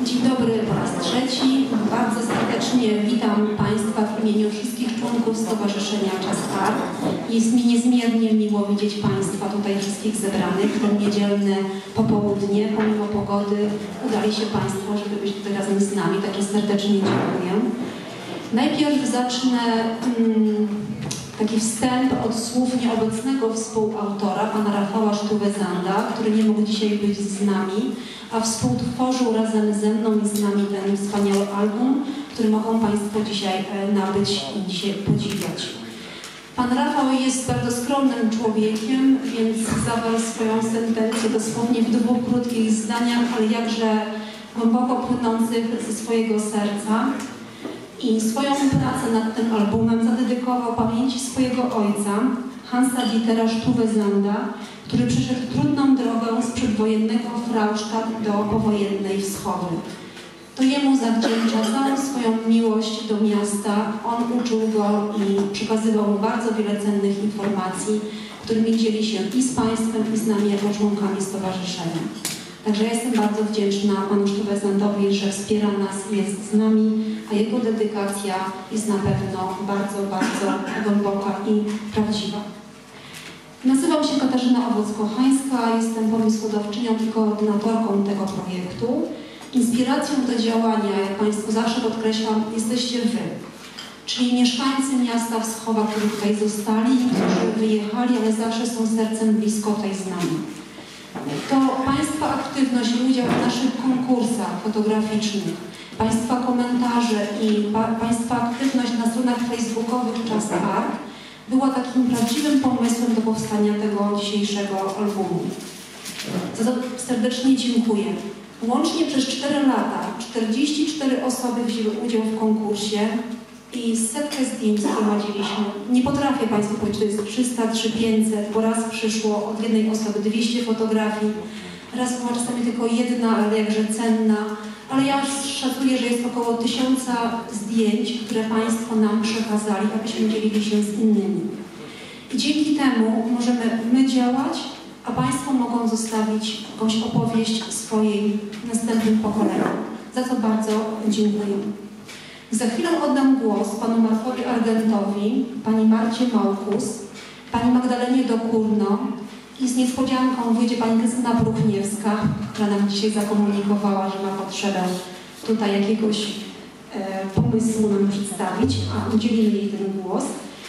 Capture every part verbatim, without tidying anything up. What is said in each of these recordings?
Dzień dobry po raz trzeci. Bardzo serdecznie witam Państwa w imieniu wszystkich członków Stowarzyszenia Czas Art. Jest mi niezmiernie miło widzieć Państwa tutaj wszystkich zebranych w ten niedzielne popołudnie. Pomimo pogody udali się Państwo, żeby być tutaj razem z nami, także serdecznie dziękuję. Najpierw zacznę hmm, taki wstęp od słów nieobecnego współautora, pana Rafała Sztówezanda, który nie mógł dzisiaj być z nami, a współtworzył razem ze mną i z nami ten wspaniały album, który mogą Państwo dzisiaj nabyć i dzisiaj podziwiać. Pan Rafał jest bardzo skromnym człowiekiem, więc zawarł swoją sentencję dosłownie w dwóch krótkich zdaniach, ale jakże głęboko płynących ze swojego serca. I swoją pracę nad tym albumem zadedykował pamięci swojego ojca, Hansa-Dietera Sztówezanda, który przeszedł trudną drogę z przedwojennego Fraustadt do powojennej Wschody. To jemu zawdzięcza całą swoją miłość do miasta. On uczył go i przekazywał mu bardzo wiele cennych informacji, którymi dzieli się i z Państwem, i z nami jako członkami stowarzyszenia. Także ja jestem bardzo wdzięczna panu Sztówezandowi, że wspiera nas i jest z nami, a jego dedykacja jest na pewno bardzo, bardzo głęboka i prawdziwa. Nazywam się Katarzyna Owoc-Kochańska, jestem pomysłodawczynią i koordynatorką tego projektu. Inspiracją do działania, jak Państwu zawsze podkreślam, jesteście Wy, czyli mieszkańcy miasta Wschowa, którzy tutaj zostali, którzy wyjechali, ale zawsze są sercem blisko tutaj z nami. To Państwa aktywność i udział w naszych konkursach fotograficznych, Państwa komentarze i pa, Państwa aktywność na stronach facebookowych Czas Art była takim prawdziwym pomysłem do powstania tego dzisiejszego albumu. Za to serdecznie dziękuję. Łącznie przez cztery lata czterdzieści cztery osoby wzięły udział w konkursie i setkę zdjęć zgromadziliśmy. Nie potrafię Państwu powiedzieć, czy to jest trzysta czy pięćset, bo raz przyszło od jednej osoby dwieście fotografii, raz była czasami tylko jedna, ale jakże cenna, ale ja szacuję, że jest około tysiąca zdjęć, które Państwo nam przekazali, abyśmy dzielili się z innymi. I dzięki temu możemy my działać, a Państwo mogą zostawić jakąś opowieść swojej następnym pokoleniom. Za co bardzo dziękuję. Za chwilę oddam głos panu Markowi Argentowi, pani Marcie Małkus, pani Magdalenie Dokurno i z niespodzianką wyjdzie pani Krystyna Bruchniewska, która nam dzisiaj zakomunikowała, że ma potrzebę tutaj jakiegoś e, pomysłu nam przedstawić, a udzielimy jej ten głos.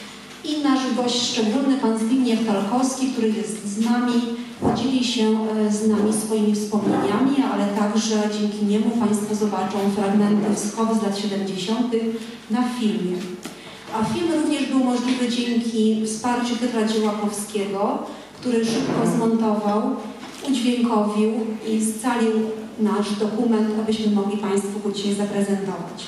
I nasz gość szczególny, pan Zbigniew Talkowski, który jest z nami, podzieli się z nami swoimi wspomnieniami, ale także dzięki niemu Państwo zobaczą fragmenty Wschowy z lat siedemdziesiątych na filmie. A film również był możliwy dzięki wsparciu Piotra Dziełakowskiego, który szybko zmontował, udźwiękowił i scalił nasz dokument, abyśmy mogli Państwu go dzisiaj zaprezentować.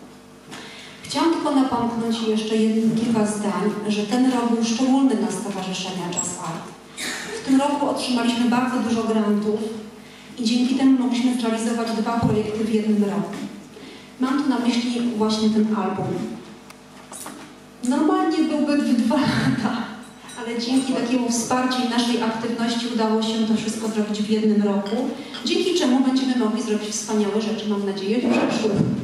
Chciałam tylko napomknąć jeszcze jednym, kilka zdań, że ten rok był szczególny dla Stowarzyszenia Czas Art. W tym roku otrzymaliśmy bardzo dużo grantów i dzięki temu mogliśmy zrealizować dwa projekty w jednym roku. Mam tu na myśli właśnie ten album. Normalnie byłby w dwa lata, ale dzięki takiemu wsparciu i naszej aktywności udało się to wszystko zrobić w jednym roku, dzięki czemu będziemy mogli zrobić wspaniałe rzeczy, mam nadzieję, w przyszłym.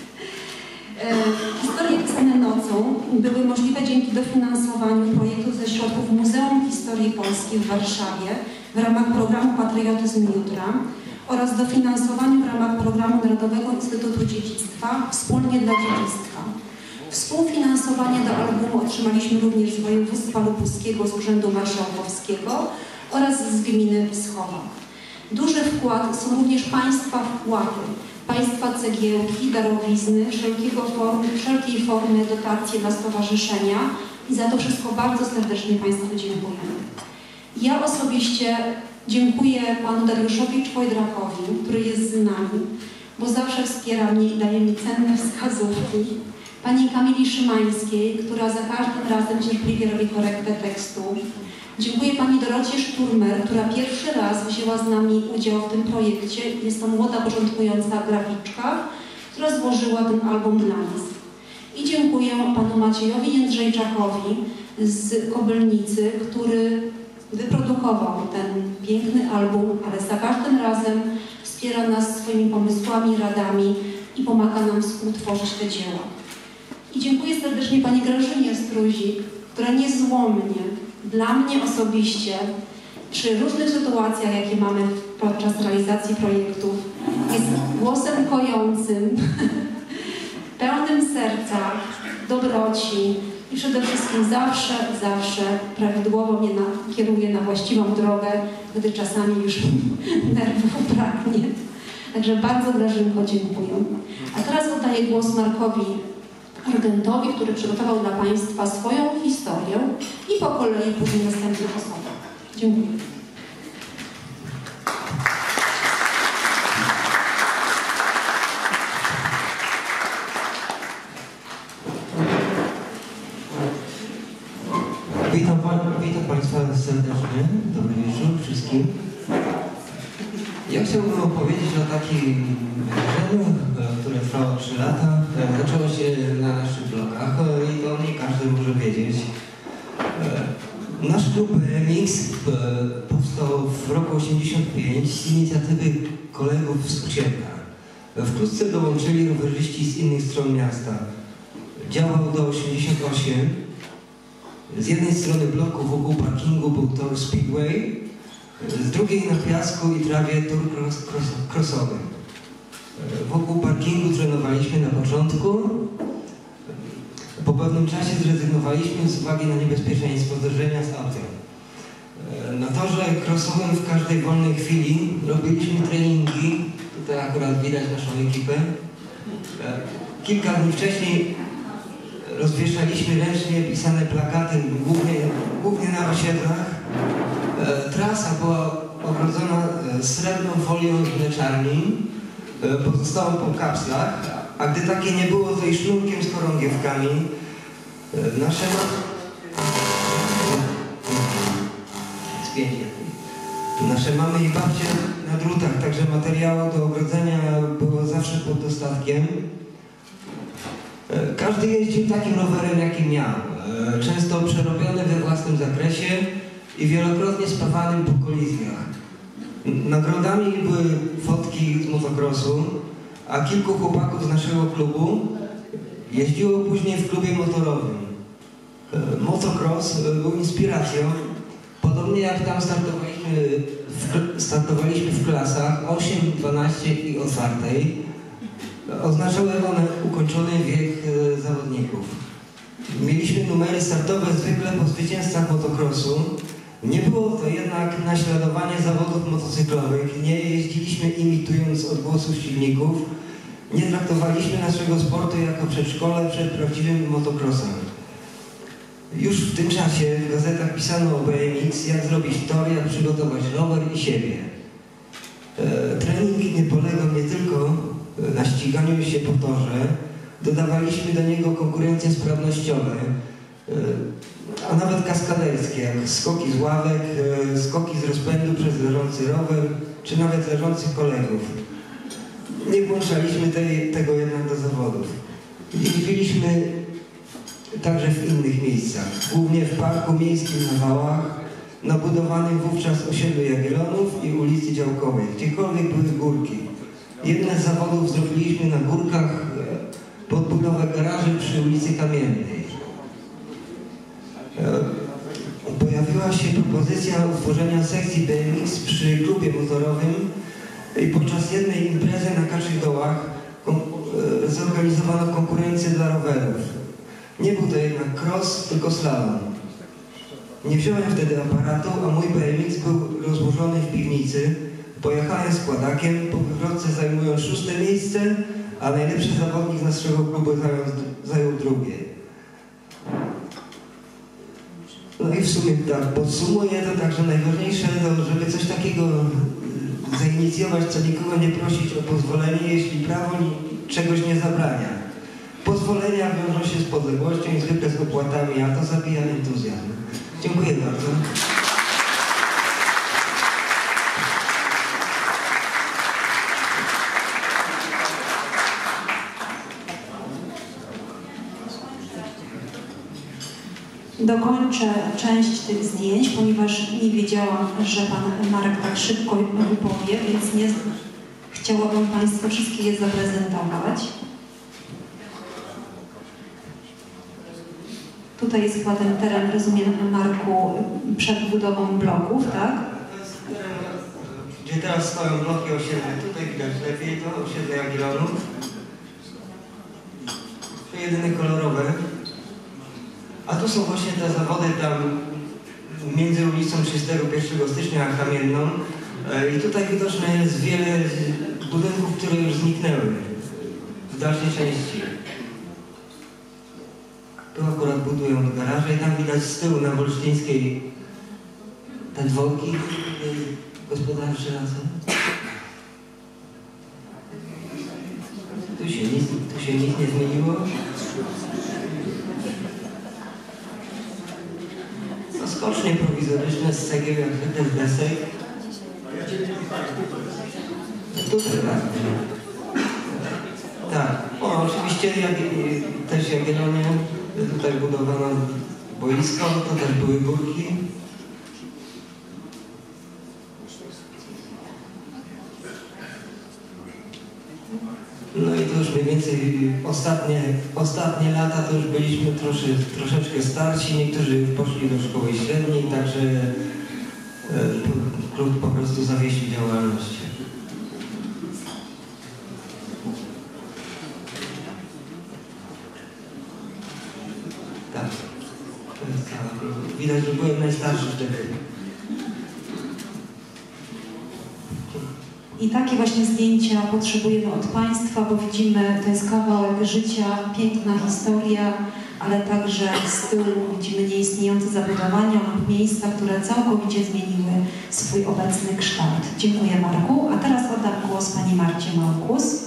Historie pisane nocą były możliwe dzięki dofinansowaniu projektu ze środków Muzeum Historii Polskiej w Warszawie w ramach programu Patriotyzm Jutra oraz dofinansowaniu w ramach programu Narodowego Instytutu Dziedzictwa Wspólnie dla Dziedzictwa. Współfinansowanie do albumu otrzymaliśmy również z województwa lubuskiego, z Urzędu Marszałkowskiego oraz z gminy Wschowa. Duży wkład są również Państwa wkłady. Państwa cegiełki, darowizny, wszelkiego formy, wszelkiej formy dotacje dla stowarzyszenia i za to wszystko bardzo serdecznie Państwu dziękujemy. Ja osobiście dziękuję panu Dariuszowi Czwojdrakowi, który jest z nami, bo zawsze wspiera mnie i daje mi cenne wskazówki. Pani Kamili Szymańskiej, która za każdym razem cierpliwie robi korektę tekstu. Dziękuję pani Dorocie Szturmer, która pierwszy raz wzięła z nami udział w tym projekcie. Jest to młoda, początkująca graficzka, która złożyła ten album dla nas. I dziękuję panu Maciejowi Jędrzejczakowi z Kobylnicy, który wyprodukował ten piękny album, ale za każdym razem wspiera nas swoimi pomysłami, radami i pomaga nam współtworzyć te dzieła. I dziękuję serdecznie Pani Grażynie Struzik, która niezłomnie dla mnie osobiście przy różnych sytuacjach, jakie mamy podczas realizacji projektów, jest głosem kojącym, pełnym serca, dobroci i przede wszystkim zawsze, zawsze prawidłowo mnie na, kieruje na właściwą drogę, gdy czasami już nerwów braknie. Także bardzo Grażynko dziękuję. A teraz oddaję głos Markowi Argentowi, który przygotował dla Państwa swoją historię i po kolei później następnych osób. Dziękuję. Witam, witam Państwa serdecznie. Dobry wieczór wszystkim. Ja chciałbym opowiedzieć o takim wydarzeniu, które trwało trzy lata. Zaczęło się na naszych blogach i to nie każdy może wiedzieć. Nasz klub B M X powstał w roku osiemdziesiątym piątym z inicjatywy kolegów z Osiemka. Wkrótce dołączyli rowerzyści z innych stron miasta. Działał do osiemdziesiątego ósmego. Z jednej strony bloku wokół parkingu był tor Speedway, z drugiej na piasku i trawie tor cross, cross, crossowy. Wokół parkingu trenowaliśmy na początku. Po pewnym czasie zrezygnowaliśmy z uwagi na niebezpieczeństwo zderzenia z autem. Na torze crossowym w każdej wolnej chwili robiliśmy treningi. Tutaj akurat widać naszą ekipę. Kilka dni wcześniej rozwieszaliśmy ręcznie pisane plakaty, głównie, głównie na osiedlach. E, trasa była ogrodzona srebrną folią z mleczarni, e, pozostałą po kapslach, a gdy takie nie było, to i sznurkiem z chorągiewkami. E, nasze, nasze mamy i babcie na drutach, także materiału do ogrodzenia było zawsze pod dostatkiem. Każdy jeździł takim rowerem, jaki miał. Często przerobiony we własnym zakresie i wielokrotnie spawanym po kolizjach. Nagrodami były fotki z motocrossu, a kilku chłopaków z naszego klubu jeździło później w klubie motorowym. Motocross był inspiracją, podobnie jak tam startowaliśmy w, startowaliśmy w klasach osiem, dwanaście i otwartej. Oznaczały one ukończony wiek e, zawodników. Mieliśmy numery startowe zwykle po zwycięzcach motocrossu. Nie było to jednak naśladowanie zawodów motocyklowych. Nie jeździliśmy imitując odgłosów silników. Nie traktowaliśmy naszego sportu jako przedszkole przed prawdziwym motocrossem. Już w tym czasie w gazetach pisano o B M X, jak zrobić tor, jak przygotować rower i siebie. E, trening nie polegał nie tylko na ściganiu się po torze, dodawaliśmy do niego konkurencje sprawnościowe, a nawet kaskaderskie, jak skoki z ławek, skoki z rozpędu przez leżący rower, czy nawet leżących kolegów. Nie włączaliśmy tej, tego jednak do zawodów. Jeździliśmy także w innych miejscach, głównie w parku miejskim na Wałach, na budowanym wówczas osiedlu Jagiellonów i ulicy Działkowej, gdziekolwiek były górki. Jedne z zawodów zrobiliśmy na górkach pod budowę garaży przy ulicy Kamiennej. Pojawiła się propozycja utworzenia sekcji B M X przy klubie motorowym i podczas jednej imprezy na Kaczych Dołach zorganizowano konkurencję dla rowerów. Nie był to jednak cross, tylko slalom. Nie wziąłem wtedy aparatu, a mój B M X był rozłożony w piwnicy. Pojechałem składakiem, po wywrotce zajmując szóste miejsce, a najlepszy zawodnik z naszego klubu zajął, zajął drugie. No i w sumie tak, podsumuję to tak, że najważniejsze to, żeby coś takiego zainicjować, co nikogo nie prosić o pozwolenie, jeśli prawo czegoś nie zabrania. Pozwolenia wiążą się z podległością i zwykle z opłatami, a to zabija entuzjazm. Dziękuję bardzo. Dokończę część tych zdjęć, ponieważ nie wiedziałam, że Pan Marek tak szybko wypowie, więc nie Chciałabym Państwu wszystkie je zaprezentować. Tutaj jest chyba ten teren, rozumiem, Marku, przed budową bloków, tak? To jest teren, gdzie teraz stoją bloki osiedle. Tutaj widać lepiej to osiedle Jagiellonów. To jedyne kolorowe. A tu są właśnie te zawody tam między ulicą trzydziestego pierwszego stycznia a Kamienną. I tutaj widoczne jest wiele budynków, które już zniknęły w dalszej części. Tu akurat budują garaże i tam widać z tyłu na Wolsztyńskiej te dworki gospodarcze razem. Tu się nic, tu się nic nie zmieniło. No, skocznie prowizoryczne z cegieł, jak zwykle z desek. Tu tak. Tak. O, oczywiście jak, też Jagiellonie, tutaj budowano boisko, to też były górki. No i to już mniej więcej ostatnie, ostatnie lata to już byliśmy trosze, troszeczkę starsi, niektórzy poszli do szkoły średniej, także e, klub po prostu zawiesił działalność. Tak, to jest cała klub. Widać, że byłem najstarszy wtedy. I takie właśnie zdjęcia potrzebujemy od Państwa, bo widzimy, to jest kawałek życia, piękna historia, ale także z tyłu widzimy nieistniejące zabudowania lub miejsca, które całkowicie zmieniły swój obecny kształt. Dziękuję, Marku. A teraz oddam głos Pani Marcie Małkus.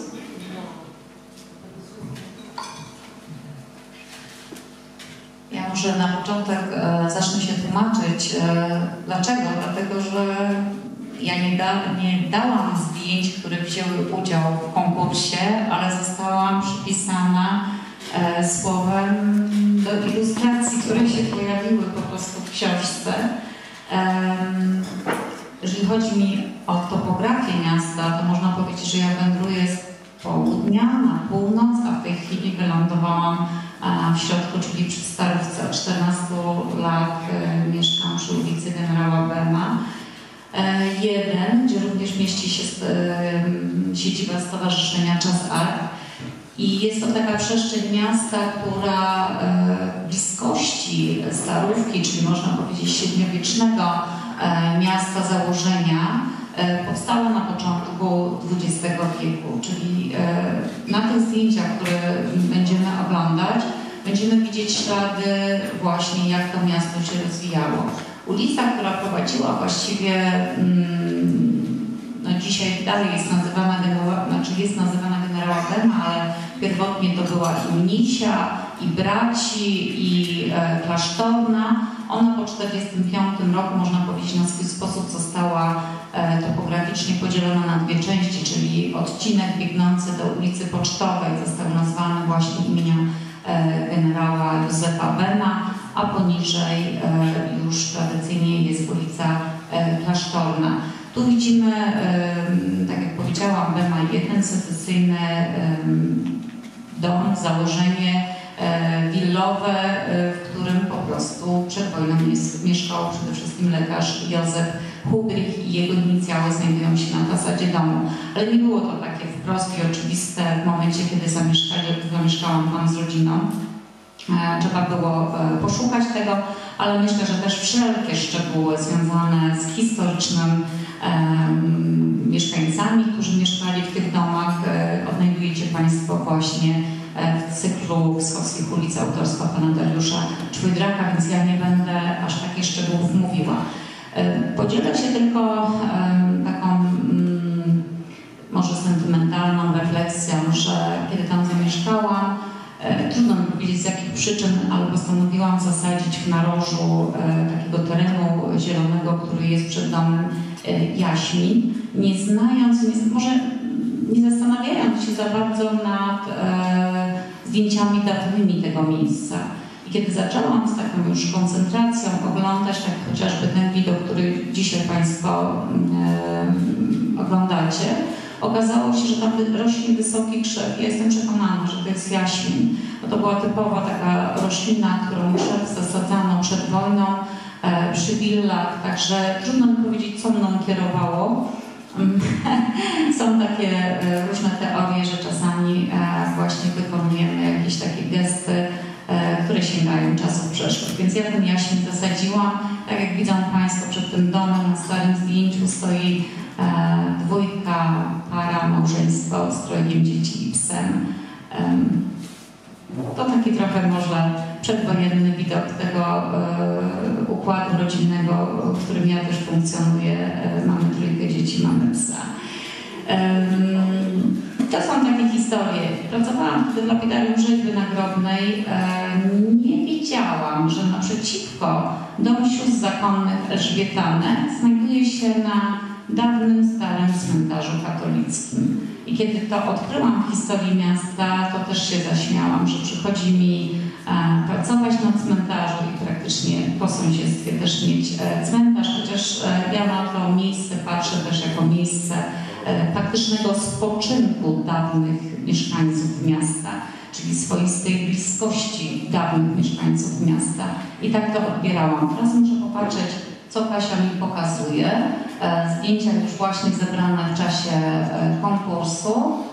Ja może na początek e, zacznę się tłumaczyć. E, dlaczego? Dlatego, że ja nie, da, nie dałam zdjęć, które wzięły udział w konkursie, ale zostałam przypisana e, słowem do ilustracji, które się pojawiły po prostu w książce. E, jeżeli chodzi mi o topografię miasta, to można powiedzieć, że ja wędruję z południa na północ, a w tej chwili wylądowałam e, w środku, czyli przy Starówce. Od czternastu lat e, mieszkam przy ulicy Generała Bema. Jeden, gdzie również mieści się siedziba Stowarzyszenia Czas Art. I jest to taka przestrzeń miasta, która w bliskości Starówki, czyli można powiedzieć średniowiecznego miasta założenia, powstała na początku dwudziestego wieku. Czyli na tych zdjęciach, które będziemy oglądać, będziemy widzieć ślady właśnie, jak to miasto się rozwijało. Ulica, która prowadziła właściwie, no dzisiaj dalej jest nazywana generała, znaczy jest nazywana Generała Bema, ale pierwotnie to była i Mnisia, i Braci, i e, Klasztorna. Ona po tysiąc dziewięćset czterdziestym piątym roku, można powiedzieć, na swój sposób została e, topograficznie podzielona na dwie części, czyli odcinek biegnący do ulicy Pocztowej został nazwany właśnie imieniem e, generała Józefa Bema, a poniżej e, już tradycyjnie jest ulica e, Klasztorna. Tu widzimy, e, tak jak powiedziałam, Bema jeden, secesyjny e, dom, założenie e, willowe, e, w którym po prostu przed wojną jest, mieszkał przede wszystkim lekarz Józef Hubrych i jego inicjały znajdują się na fasadzie domu. Ale nie było to takie wprost i oczywiste w momencie, kiedy zamieszkałam tam z rodziną. Trzeba było poszukać tego, ale myślę, że też wszelkie szczegóły związane z historycznym um, mieszkańcami, którzy mieszkali w tych domach, e, odnajdujecie Państwo właśnie w cyklu Wschodnich ulic autorstwa pana Dariusza Czwydraka, więc ja nie będę aż takich szczegółów mówiła. E, podzielę się tylko e, taką mm, może sentymentalną refleksją, że kiedy tam zamieszkałam, trudno mi powiedzieć z jakich przyczyn, ale postanowiłam zasadzić w narożu e, takiego terenu zielonego, który jest przed domem e, jaśmin, nie znając, nie, może nie zastanawiając się za bardzo nad e, zdjęciami dawnymi tego miejsca. I kiedy zaczęłam z taką już koncentracją oglądać tak chociażby ten widok, który dzisiaj Państwo e, oglądacie, Okazało się, że tam rośnie wysoki krzew. Ja jestem przekonana, że to jest jaśmin. Bo to była typowa taka roślina, którą krzew zasadzano przed wojną e, przy willach, także trudno mi powiedzieć, co mną kierowało. Są takie e, różne teorie, że czasami e, właśnie wykonujemy jakieś takie gesty, e, które sięgają czasów przeszłych. Więc ja ten jaśmin zasadziłam. Tak jak widzą Państwo, przed tym domem na starym zdjęciu stoi e, dwójka, para, małżeństwo z trojgiem dzieci i psem. E, to taki trochę może przedwojenny widok tego e, układu rodzinnego, w którym ja też funkcjonuję. E, mamy trójkę dzieci, mamy psa. E, to są takie historie. Pracowałam w lapidarium rzeźby nagrobnej. E, nie wiedziałam, że naprzeciwko domu sióstr zakonnych Elżbietanek znajduje się na dawnym, starym cmentarzu katolickim. I kiedy to odkryłam w historii miasta, to też się zaśmiałam, że przychodzi mi e, pracować na cmentarzu i praktycznie po sąsiedztwie też mieć e, cmentarz, chociaż e, ja na to miejsce patrzę też jako miejsce e, faktycznego spoczynku dawnych mieszkańców miasta, czyli swoistej bliskości dawnych mieszkańców miasta. I tak to odbierałam. Teraz muszę popatrzeć, co Kasia mi pokazuje. E, zdjęcia już właśnie zebrane w czasie e, konkursu.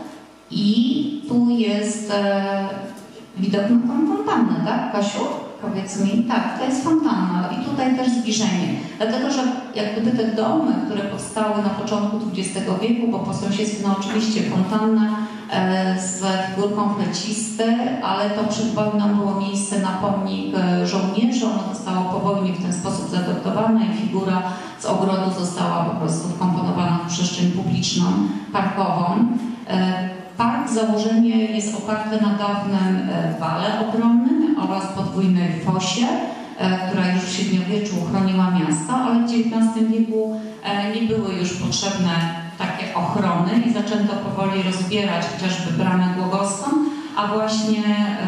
I tu jest e, widok na tą fontannę, tak, Kasiu? Powiedz mi, tak, to jest fontanna i tutaj też zbliżenie. Dlatego, że jak gdyby te domy, które powstały na początku dwudziestego wieku, bo po sąsiedztwie, no oczywiście fontanna e, z figurką flecisty, ale to przed wojną było miejsce na pomnik e, żołnierzy. Ono zostało po wojnie w ten sposób zaadoptowane i figura z ogrodu została po prostu wkomponowana w przestrzeń publiczną, parkową. E, Park w założeniu jest oparty na dawnym wale obronnym oraz podwójnej fosie, która już w średniowieczu chroniła miasto, ale w dziewiętnastym wieku nie były już potrzebne takie ochrony i zaczęto powoli rozbierać chociażby bramę Głogowską, a właśnie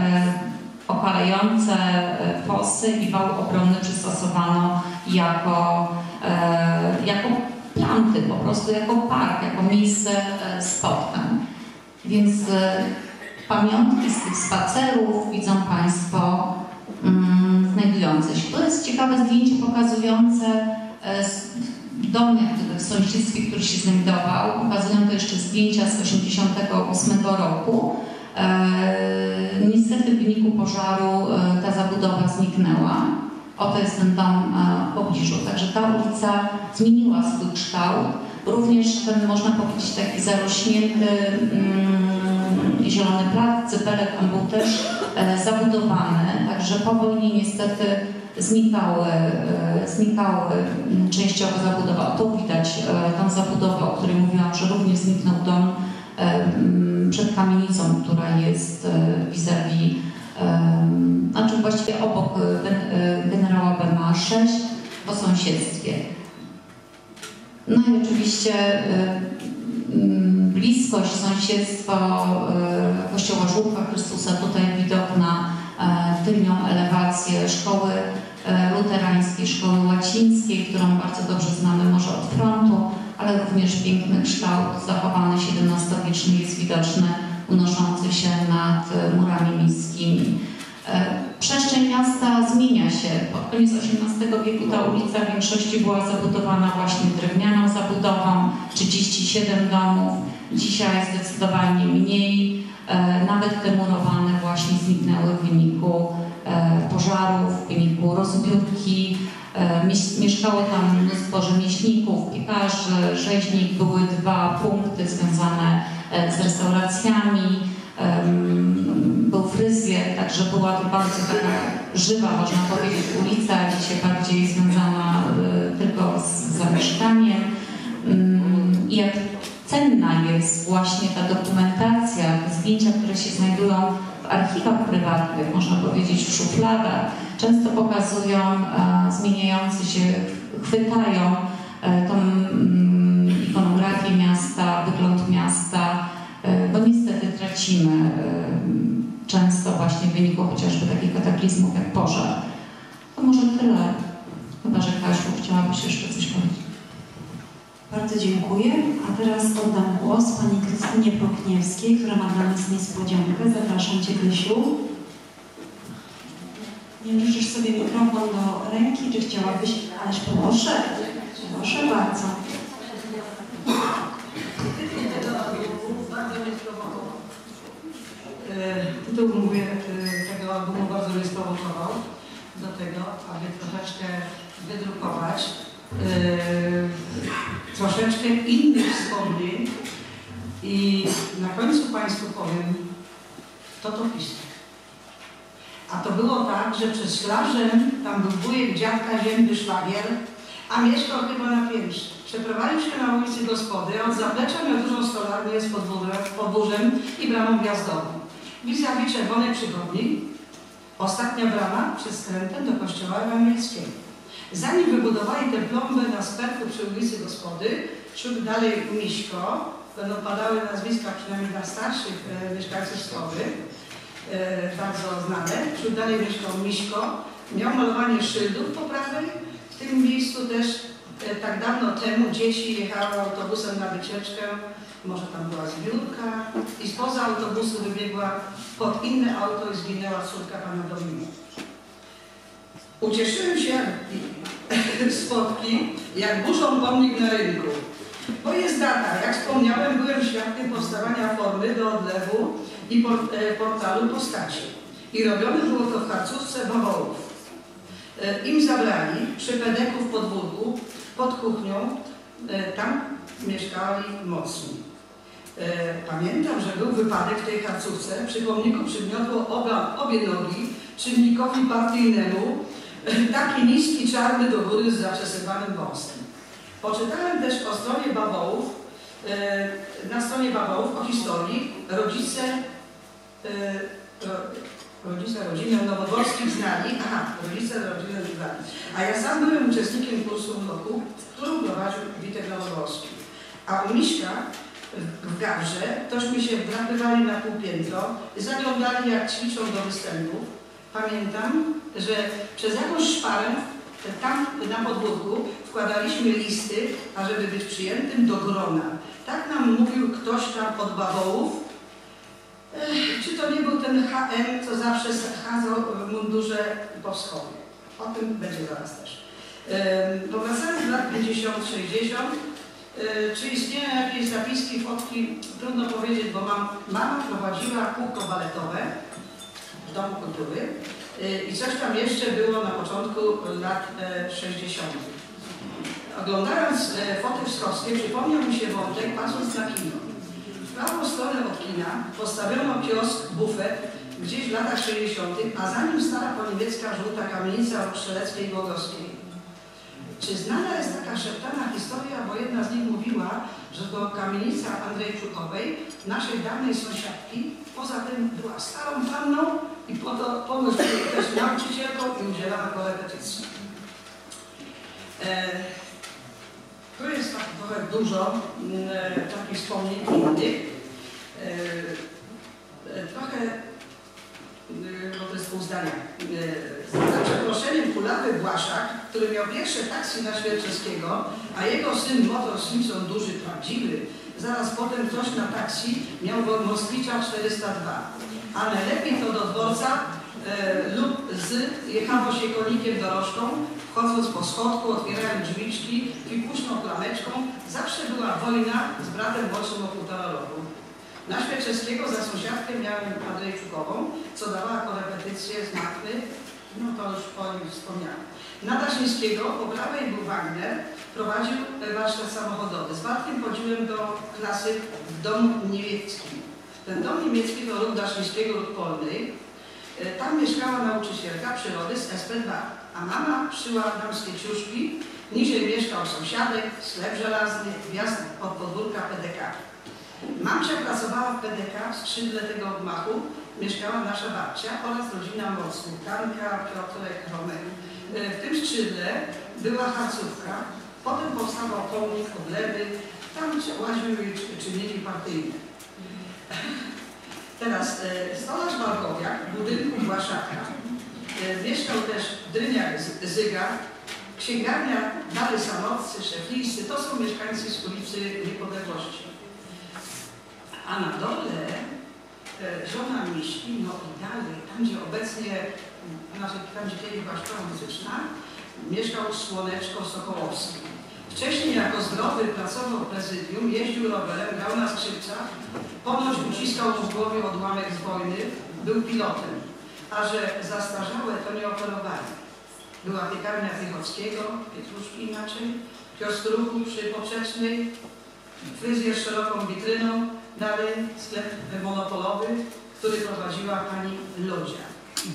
okalające fosy i wał obronny przystosowano jako, jako planty, po prostu jako park, jako miejsce spotkań. Więc e, pamiątki z tych spacerów widzą Państwo mm, znajdujące się. To jest ciekawe zdjęcie pokazujące e, dom jak gdyby w sąsiedztwie, który się znajdował. Pokazują to jeszcze zdjęcia z osiemdziesiątego ósmego roku. E, niestety w wyniku pożaru e, ta zabudowa zniknęła. Oto jest ten dom e, w pobliżu. Także ta ulica zmieniła swój kształt. Również ten, można powiedzieć, taki zarośnięty mm, zielony plac, cypelek, on był też e, zabudowany, także po wojnie niestety znikały, e, znikały m, częściowo zabudowa. Tu widać e, tą zabudowę, o której mówiłam, że również zniknął dom e, m, przed kamienicą, która jest e, vis-a-vis, e, znaczy właściwie obok e, generała B M A sześć po sąsiedztwie. No i oczywiście y, y, bliskość, sąsiedztwo y, kościoła Żłóbka Chrystusa, tutaj widok na y, tylnią elewację szkoły y, luterańskiej, szkoły łacińskiej, którą bardzo dobrze znamy może od frontu, ale również piękny kształt zachowany siedemnastowieczny jest widoczny, unoszący się nad y, murami miejskimi. Przestrzeń miasta zmienia się. Pod koniec osiemnastego wieku ta ulica w większości była zabudowana właśnie drewnianą zabudową, trzydzieści siedem domów. Dzisiaj zdecydowanie mniej. Nawet te murowane właśnie zniknęły w wyniku pożarów, w wyniku rozbiórki. Mieszkało tam mnóstwo rzemieślników, piekarzy, rzeźnik. Były dwa punkty związane z restauracjami. Był fryzjer, także była to bardzo taka żywa, można powiedzieć, ulica, dzisiaj bardziej związana y, tylko z zamieszkaniem. Ym, I jak cenna jest właśnie ta dokumentacja, te zdjęcia, które się znajdują w archiwach prywatnych, można powiedzieć w szufladach, często pokazują e, zmieniający się, chwytają e, tą mm, ikonografię miasta, wygląd miasta, bo niestety tracimy często właśnie w wyniku chociażby takich kataklizmów jak pożar. To może tyle. Chyba że Kasiu, chciałabyś jeszcze coś powiedzieć. Bardzo dziękuję. A A teraz oddam głos pani Krystynie Prochniewskiej, która ma dla nas niespodziankę. Zapraszam Cię, Krysiu. Nie życzysz sobie mikrofon do ręki, czy chciałabyś? Ależ proszę, proszę bardzo. Tytuł mówię, tego albumu bardzo mnie sprowokował do tego, aby troszeczkę wydrukować yy, troszeczkę innych wspomnień i na końcu Państwu powiem, kto to pisał. A to było tak, że przez Szlarzem, tam był wujek dziadka zięby szwagier, a mieszkał chyba na piętrze. Przeprowadził się na ulicy Gospody, a od zaplecza miał dużą stolarnię z podwórzem i bramą gwiazdową. Vis-a-vis czerwonej przychodni, ostatnia brama przed skrętem do kościoła ewangelickiego. Zanim wybudowali tę plombę na sperku przy ulicy Gospody, szuk dalej Miśko, będą padały nazwiska przynajmniej dla starszych e, mieszkańców Słowy, e, bardzo znane, szuk dalej mieszkał Miśko, miał malowanie szyldów po prawej, w tym miejscu też e, tak dawno temu dzieci jechały autobusem na wycieczkę, może tam była zbiórka i spoza autobusu wybiegła pod inne auto i zginęła córka pana Domina. Ucieszyłem się z fotki, jak burzą pomnik na rynku. Bo jest data, jak wspomniałem, byłem świadkiem powstawania formy do odlewu i port, e, portalu postaci. I robione było to w harcówce Bawołów. E, Im zabrali przy pedeku w podwórku, pod kuchnią, e, tam mieszkali mocni. Pamiętam, że był wypadek w tej harcówce, przy pomniku przygniotło oba, obie nogi czynnikowi partyjnemu, taki niski, czarny do góry z zaczesywanym wąsem. Poczytałem też o stronie Bawołów, na stronie Bawołów o historii rodzice, rodzice rodziny Nowodworskich znali, aha, rodzice rodziny znali, a ja sam byłem uczestnikiem kursu w roku, którą prowadził Witek Nowodworski. A u Miśka w Gawrze, tośmy się wdrapywali na półpiętro, zaglądali jak ćwiczą do występów. Pamiętam, że przez jakąś szparę tam na podwórku wkładaliśmy listy, ażeby być przyjętym do grona. Tak nam mówił ktoś tam od Bawołów. Ech, czy to nie był ten H M, co zawsze chadzał w mundurze po wschodzie? O tym będzie zaraz też. Powracając z lat pięćdziesiątych sześćdziesiątych, czy istnieją jakieś zapiski, fotki? Trudno powiedzieć, bo mam, mama prowadziła kółko baletowe w Domu Kultury i coś tam jeszcze było na początku lat sześćdziesiątych. Oglądając foty wschodnie, przypomniał mi się wątek, patrząc na kino. W prawą stronę od kina postawiono kiosk, bufet, gdzieś w latach sześćdziesiątych, a za nim stara poniemiecka żółta kamienica od Strzeleckiej i Głogowskiej. Czy znana jest taka szeptana historia, bo jedna z nich mówiła, że to kamienica Andrzejczukowej, naszej dawnej sąsiadki, poza tym była starą panną i ponoć też nauczycielką i udzielała korepetycji. E, tu jest tak trochę dużo e, takich wspomnień innych. E, e, trochę bo to jest pół zdania. Za przeproszeniem kulawy Błaszak, który miał pierwsze taksi na Świerczewskiego, a jego syn motor Simpson duży, prawdziwy, zaraz potem ktoś na taksi miał Moskwicza czterysta dwa. A najlepiej to do dworca e, lub z jechało się konikiem dorożką, wchodząc po schodku, otwierając drzwiczki i puszną klameczką. Zawsze była wojna z bratem młodszym o półtora roku. Na Świerczewskiego za sąsiadkę miałem Andrzejczukową, co dawała korepetycję z matmy, no to już o nim wspomniałem. Na Daszyńskiego po prawej był Wagner, prowadził warsztat samochodowy. Z Bartkiem chodziłem do klasy w domu niemieckim. Ten dom niemiecki to ród Daszyńskiego, ród Polnej. Tam mieszkała nauczycielka przyrody z S P dwa, a mama szyła damskie ciuszki, niżej mieszkał sąsiadek, sklep żelazny, wjazd od podwórka P D K. Mamcia pracowała w P D K, w skrzydle tego gmachu mieszkała nasza babcia oraz rodzina mocnych, Danka, Piotrek, Romek. W tym skrzydle była harcówka, potem powstawał pomnik, odlewy, tam łaziły i czynili partyjne. Teraz stolarz Walkowiak w budynku Błaszaka. Mieszkał też Dryniak Zyga, księgarnia Dalej Sanoccy, Szefliscy, to są mieszkańcy z ulicy Niepodległości. A na dole e, żona Miśki, no i dalej, tam gdzie obecnie, znaczy tam gdzie kiedyś była szkoła muzyczna, mieszkał Słoneczko Sokołowski. Wcześniej jako zdrowy pracował w prezydium, jeździł rowerem, grał na skrzypcach, ponoć uciskał mu w głowie odłamek z wojny, był pilotem. A że zastarzałe to nie oferowali. Była piekarnia Tychockiego, Pietruszki inaczej, kiosk ruchu przy Poprzecznej, fryzjer z szeroką witryną, dalej sklep monopolowy, który prowadziła pani Lodzia.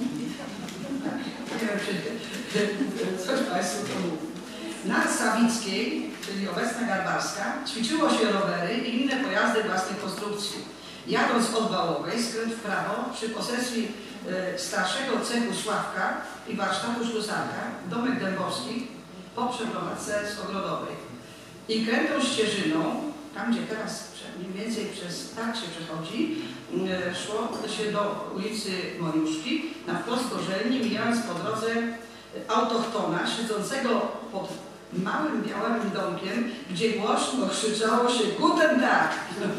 Nie wiem, czy coś Państwu to mówi. Na Sawickiej, czyli obecna Garbarska, ćwiczyło się rowery i inne pojazdy własnej konstrukcji. Jadąc od Wałowej, skręt w prawo, przy posesji e, starszego cechu Sławka i warsztatu ślusarka, domek Dębowski, po przeprowadzce z Ogrodowej. I krętą ścieżyną, tam gdzie teraz mniej więcej przez tak się przechodzi, e, szło się do ulicy Moniuszki, na wprost Gorzelni, mijając po drodze autochtona siedzącego pod małym białym domkiem, gdzie głośno krzyczało się Guten Tag!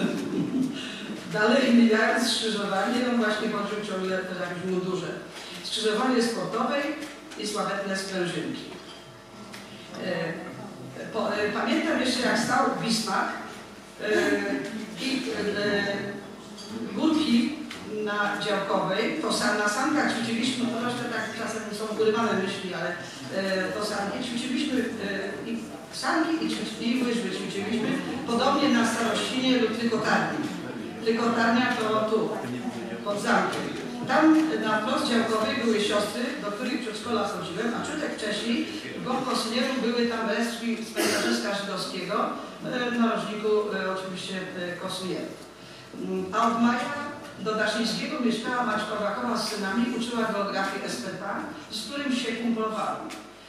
Dalej mijając skrzyżowanie, no właśnie chodził ciągle w jakimś mundurze. Skrzyżowanie sportowej i sławetne sprężynki. E, po, e, pamiętam jeszcze, jak stał Bismarck e, i e, górki na Działkowej, to sam, na sankach ćwiczyliśmy, no troszkę tak czasem są urywane myśli, ale e, to sanki ćwiczyliśmy, e, i sanki i, i łyżwy ćwiczyliśmy, podobnie na Starościnie lub Trykotarni. Trykotarnia to tu, pod zamkiem. Tam na wprost Działkowej były siostry, do których przedszkola chodziłem, a ciutek wcześniej w Gąb-Kosynierzu były tam resztki z Pędzarzyska Żydowskiego, e, w narożniku e, oczywiście e, Kosynierów. A od maja do Daszyńskiego mieszkała Maćkowakowa z synami, uczyła geografii S P P, z którym się kumplowałam.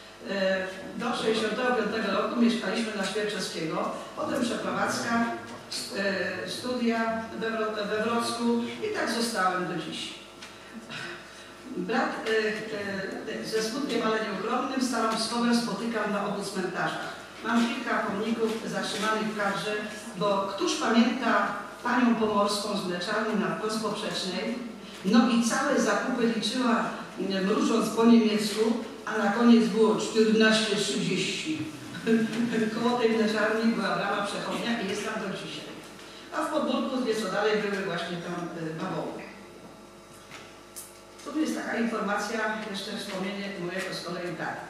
Do sześćdziesiątego piątego roku mieszkaliśmy na Świerczewskiego, potem przeprowadzka, studia we Wrocku i tak zostałem do dziś. Brat ze smutkiem, ale nieuchronnym starą słowem spotykam na obu cmentarzach. Mam kilka pomników zatrzymanych w kadrze, bo któż pamięta panią Pomorską z mleczarni na wprost Poprzecznej, no i całe zakupy liczyła mrucząc po niemiecku, a na koniec było czternaście trzydzieści. Koło tej mleczarni była brama przechodnia i jest tam do dzisiaj. A w podwórku nieco dalej były właśnie tam bawoły. Tu jest taka informacja, jeszcze wspomnienie mojego z kolei brata.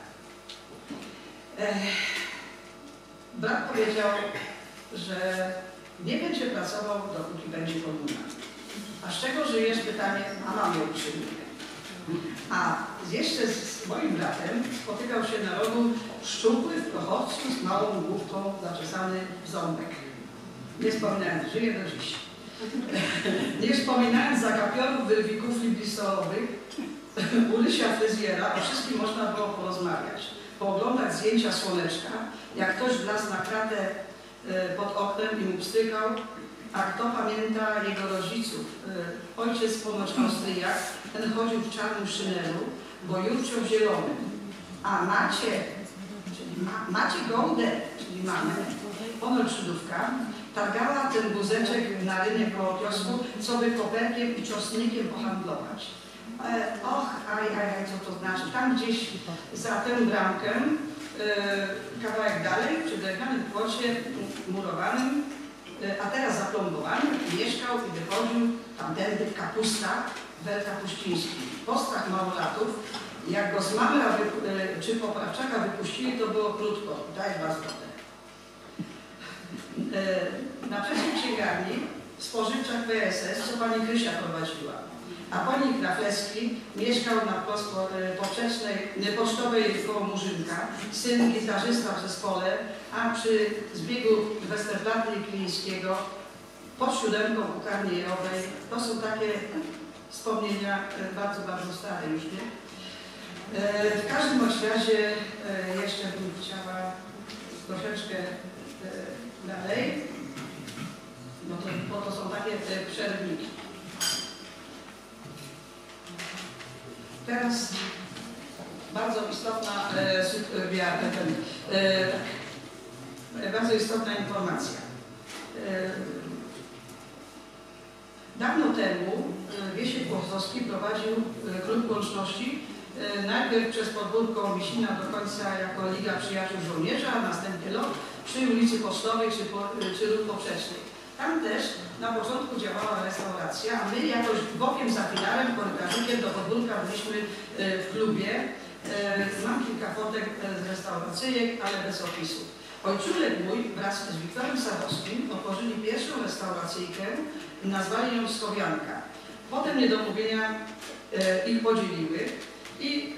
Brat powiedział, że nie będzie pracował, dopóki będzie komuna. A z czego żyjesz? Pytanie, a mam ją utrzymuje. A jeszcze z moim bratem spotykał się na rogu szczupły w prochowcu z małą główką zaczesany w ząbek. Nie wspominając, żyje do dziś. Nie wspominając zakapiorów, wyrwików i blistorowych, u Lysia fryzjera, o wszystkim można było porozmawiać. Pooglądać zdjęcia Słoneczka, jak ktoś wlazł na kratę pod oknem i mu pstrykał, a kto pamięta jego rodziców? Ojciec ponoć Austriak, ten chodził w czarnym szynelu, bo Jurcio w zielonym. A Macie, czyli ma, Macie Gołdę, czyli mamę, ponoć Żydówka, targała ten wózeczek na rynek koło kiosku, co by koperkiem i czosnkiem pohandlować. E, och, aj, aj, aj, co to znaczy? Tam gdzieś za tę bramkę, e, kawałek dalej, przy drewnianym płocie murowanym, a teraz zaplombowanym, mieszkał i wychodził tamtędy w Kapusta, Wel Kapuściński. Postrach małolatów, jak go z Mamra czy Poprawczaka wypuścili, to było krótko, daj dwa złote. Naprzeciw księgarni, w spożywczach P S S, co pani Krysia prowadziła. A pani Krafleski mieszkał na Poprzecznej, Pocztowej koło Murzynka, syn gitarzysta w zespole, a przy zbiegu Westerplatte i Kilińskiego pod siódemką u Karniejowej. To są takie wspomnienia bardzo, bardzo stare już, nie? W każdym bądź razie jeszcze bym chciała troszeczkę dalej, bo to, bo to są takie przerwniki. Teraz bardzo istotna, e, ten, e, bardzo istotna informacja. E, dawno temu Wiesiek Płocowski prowadził klub łączności najpierw przez podwórko Wiśnina do końca jako Liga Przyjaciół Żołnierza, a następnie LOT przy ulicy Pocztowej czy, po, czy Ruch Poprzecznej. Tam też na początku działała restauracja, a my jakoś bokiem za filarem, korytarzykiem do podwórka byliśmy w klubie. Mam kilka fotek z restauracyjek, ale bez opisu. Ojczulek mój wraz z Wiktorem Sadowskim otworzyli pierwszą restauracyjkę i nazwali ją Słowianka. Potem niedomówienia ich podzieliły. I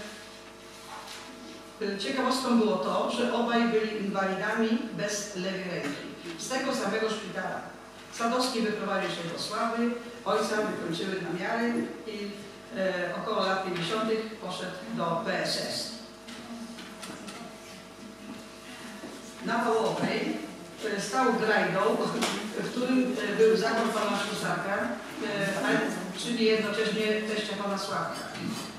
e, ciekawostką było to, że obaj byli inwalidami bez lewej ręki. Z tego samego szpitala. Sadowski wyprowadził się do Sławy, ojca wykończyły namiary i e, około lat pięćdziesiątych poszedł do P S S. Na Pałowej e, stał grajdą, w którym e, był zakład pana Szusaka, e, czyli jednocześnie teścia pana Sławka.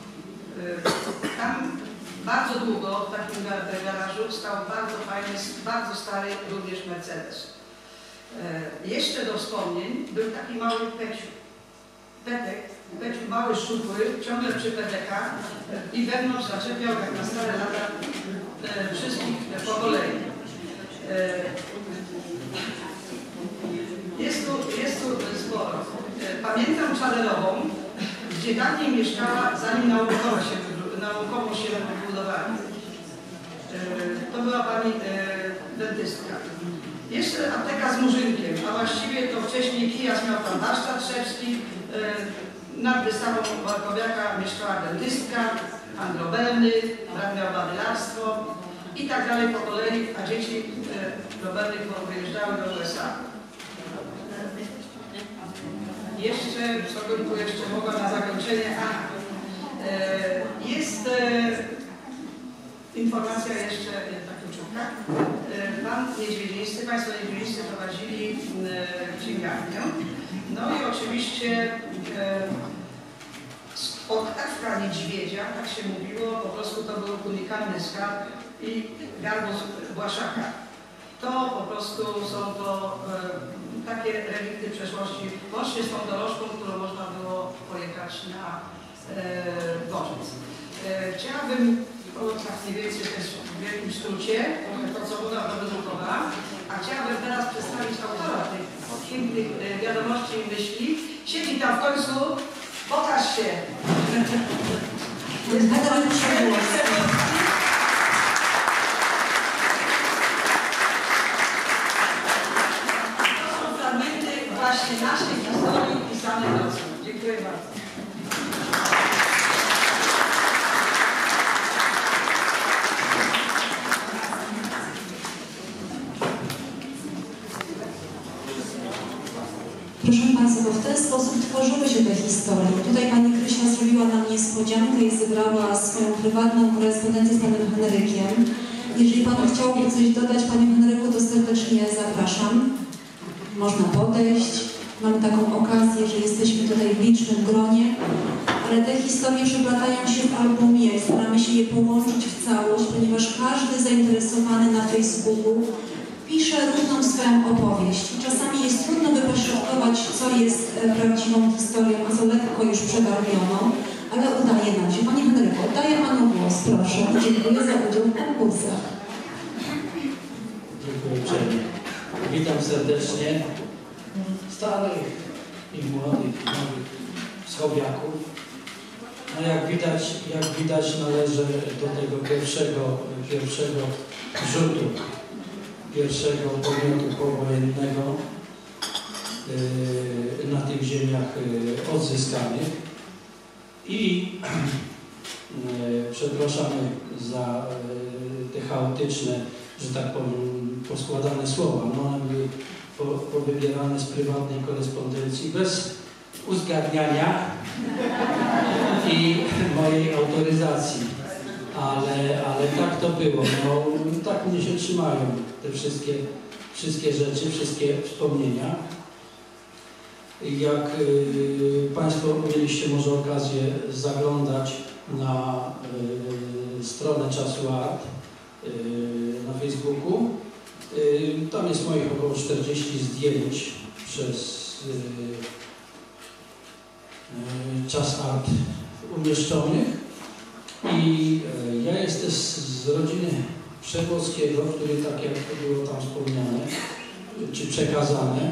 Tam bardzo długo w takim garażu stał bardzo fajny, bardzo stary również Mercedes. Jeszcze do wspomnień był taki mały Peciu. Petek, Peciu mały, szczupły, ciągle przy pedekach i wewnątrz zaczepiał jak na stare lata wszystkich po kolei. Jest tu, jest tu sporo. Pamiętam Czaderową, gdzie dawniej mieszkała, zanim naukowo się, naukowo się wybudowali. To była pani dentystka. Jeszcze apteka z Murzynkiem, a właściwie to wcześniej kijas miał pan warsztat szewski. Nad wystawą Walkowiaka mieszkała dentystka, pan Grobelny, brat miał badylarstwo i tak dalej po kolei, a dzieci Grobelnych wyjeżdżały do U S A. Jeszcze, co bym tu jeszcze mogła na zakończenie, a e, jest e, informacja jeszcze na króciutka. E, pan Niedźwiedzińscy, Państwo Niedźwiedzińscy prowadzili e, księgarnię. No i oczywiście e, od Kawka Niedźwiedzia, tak się mówiło, po prostu to był unikalny skarb i garbus Błaszaka. To po prostu są to e, takie relikty przeszłości, łącznie z tą dorożką, którą można było pojechać na e, dworzec. E, chciałabym, to tak mniej więcej też w wielkim skrócie, to co woda wydrukowa, a chciałabym teraz przedstawić autora tych pięknych e, wiadomości i myśli. Siedzi tam w końcu, pokaż się. Jest właśnie naszej historii pisanej nocą. Dziękuję bardzo. Proszę Państwa, bo w ten sposób tworzyły się te historie. Tutaj Pani Krysia zrobiła nam niespodziankę i zebrała swoją prywatną korespondencję z Panem Henrykiem. Jeżeli Pan chciałby coś dodać, Panie Henryku, to serdecznie zapraszam. Można podejść. Mamy taką okazję, że jesteśmy tutaj w licznym gronie, ale te historie przeplatają się w albumie i staramy się je połączyć w całość, ponieważ każdy zainteresowany na Facebooku pisze różną swoją opowieść. I czasami jest trudno wypośrodkować, co jest prawdziwą historią, a co lekko już przebarwioną, ale udaje nam się. Panie Henryku, oddaję Panu głos, proszę. Dziękuję za udział w konkursach. Dziękuję uprzejmie. Witam serdecznie starych i młodych, i nowych wschowiaków. No jak widać, jak widać należę do tego pierwszego, pierwszego rzutu, pierwszego podmiotu powojennego yy, na tych ziemiach yy, odzyskanych. I yy, przepraszamy za yy, te chaotyczne, że tak powiem, poskładane słowa. No one były po, powybierane z prywatnej korespondencji bez uzgadniania i mojej autoryzacji. Ale, ale tak to było. No, tak mnie się trzymają te wszystkie, wszystkie rzeczy, wszystkie wspomnienia. Jak y, Państwo mieliście może okazję zaglądać na y, stronę Czasu Art y, na Facebooku. Y, tam jest moich około czterdzieści zdjęć przez y, y, Czas Art umieszczonych. I y, ja jestem z, z rodziny Przegłowskiego, który, tak jak było tam wspomniane, czy przekazane,